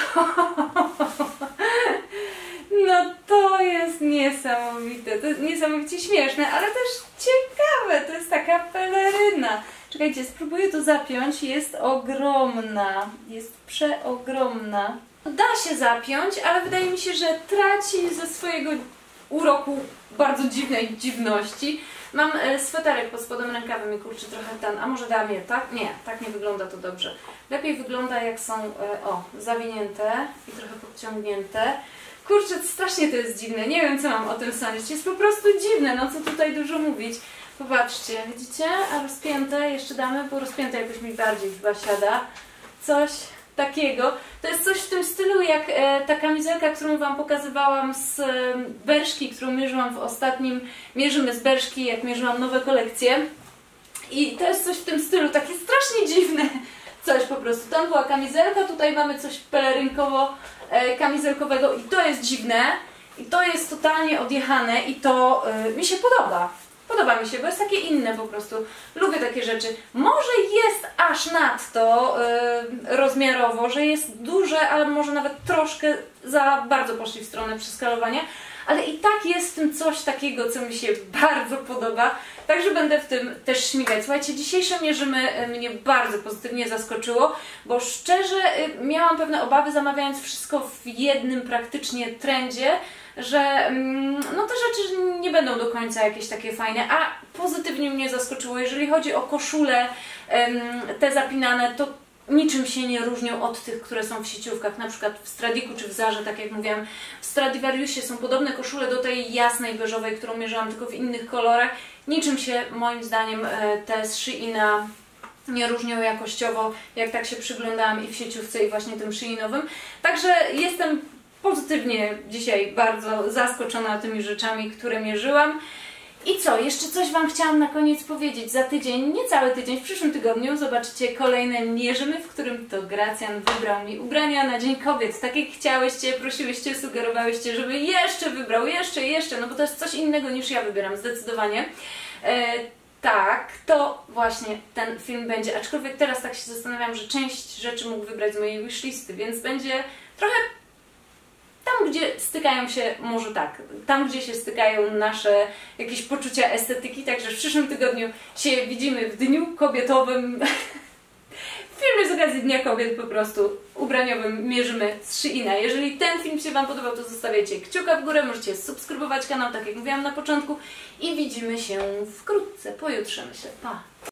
Speaker 1: No to jest niesamowite, to jest niesamowicie śmieszne, ale też ciekawe. To jest taka peleryna. Czekajcie, spróbuję to zapiąć. Jest ogromna. Jest przeogromna. Da się zapiąć, ale wydaje mi się, że traci ze swojego uroku bardzo dziwnej dziwności. Mam e, sweterek pod spodem rękawem i kurczę trochę ten, a może dam je, tak? Nie, tak nie wygląda to dobrze. Lepiej wygląda jak są, e, o, zawinięte i trochę podciągnięte. Kurczę, strasznie to jest dziwne, nie wiem co mam o tym sądzić. Jest po prostu dziwne, no co tutaj dużo mówić. Popatrzcie, widzicie? A rozpięte jeszcze damy, bo rozpięte jakoś mi bardziej chyba siada. Coś takiego. To jest coś w tym stylu jak e, ta kamizelka, którą wam pokazywałam z e, Berszki, którą mierzyłam w ostatnim Mierzymy z Berszki, jak mierzyłam nowe kolekcje. I to jest coś w tym stylu, takie strasznie dziwne coś po prostu. Tam była kamizelka, tutaj mamy coś pelerynkowo e, kamizelkowego i to jest dziwne. I to jest totalnie odjechane i to e, mi się podoba. Podoba mi się, bo jest takie inne po prostu. Lubię takie rzeczy. Może jest aż nadto yy, rozmiarowo, że jest duże, ale może nawet troszkę za bardzo poszli w stronę przeskalowania. Ale i tak jest w tym coś takiego, co mi się bardzo podoba. Także będę w tym też śmigać. Słuchajcie, dzisiejsze Mierzymy mnie bardzo pozytywnie zaskoczyło, bo szczerze miałam pewne obawy, zamawiając wszystko w jednym praktycznie trendzie, że no te rzeczy nie będą do końca jakieś takie fajne, a pozytywnie mnie zaskoczyło. Jeżeli chodzi o koszule te zapinane, to niczym się nie różnią od tych, które są w sieciówkach, na przykład w Stradiku czy w Zarze, tak jak mówiłam. W Stradivariusie są podobne koszule do tej jasnej, beżowej, którą mierzyłam, tylko w innych kolorach. Niczym się moim zdaniem te z Sheina nie różnią jakościowo, jak tak się przyglądałam i w sieciówce, i właśnie tym Sheinowym. Także jestem pozytywnie dzisiaj bardzo zaskoczona tymi rzeczami, które mierzyłam. I co? Jeszcze coś Wam chciałam na koniec powiedzieć. Za tydzień, nie cały tydzień, w przyszłym tygodniu zobaczycie kolejne Mierzymy, w którym to Gracjan wybrał mi ubrania na Dzień Kobiet. Tak jak chciałyście, prosiłyście, sugerowałyście, żeby jeszcze wybrał, jeszcze, jeszcze, no bo to jest coś innego niż ja wybieram, zdecydowanie. E, tak, to właśnie ten film będzie. Aczkolwiek teraz tak się zastanawiam, że część rzeczy mógł wybrać z mojej wishlisty, więc będzie trochę tam, gdzie stykają się, może tak, tam, gdzie się stykają nasze jakieś poczucia estetyki, także w przyszłym tygodniu się widzimy w Dniu Kobietowym, w filmie z okazji Dnia Kobiet po prostu ubraniowym Mierzymy z Sheina. Jeżeli ten film się Wam podobał, to zostawiajcie kciuka w górę, możecie subskrybować kanał, tak jak mówiłam na początku i widzimy się wkrótce, pojutrze myślę, pa!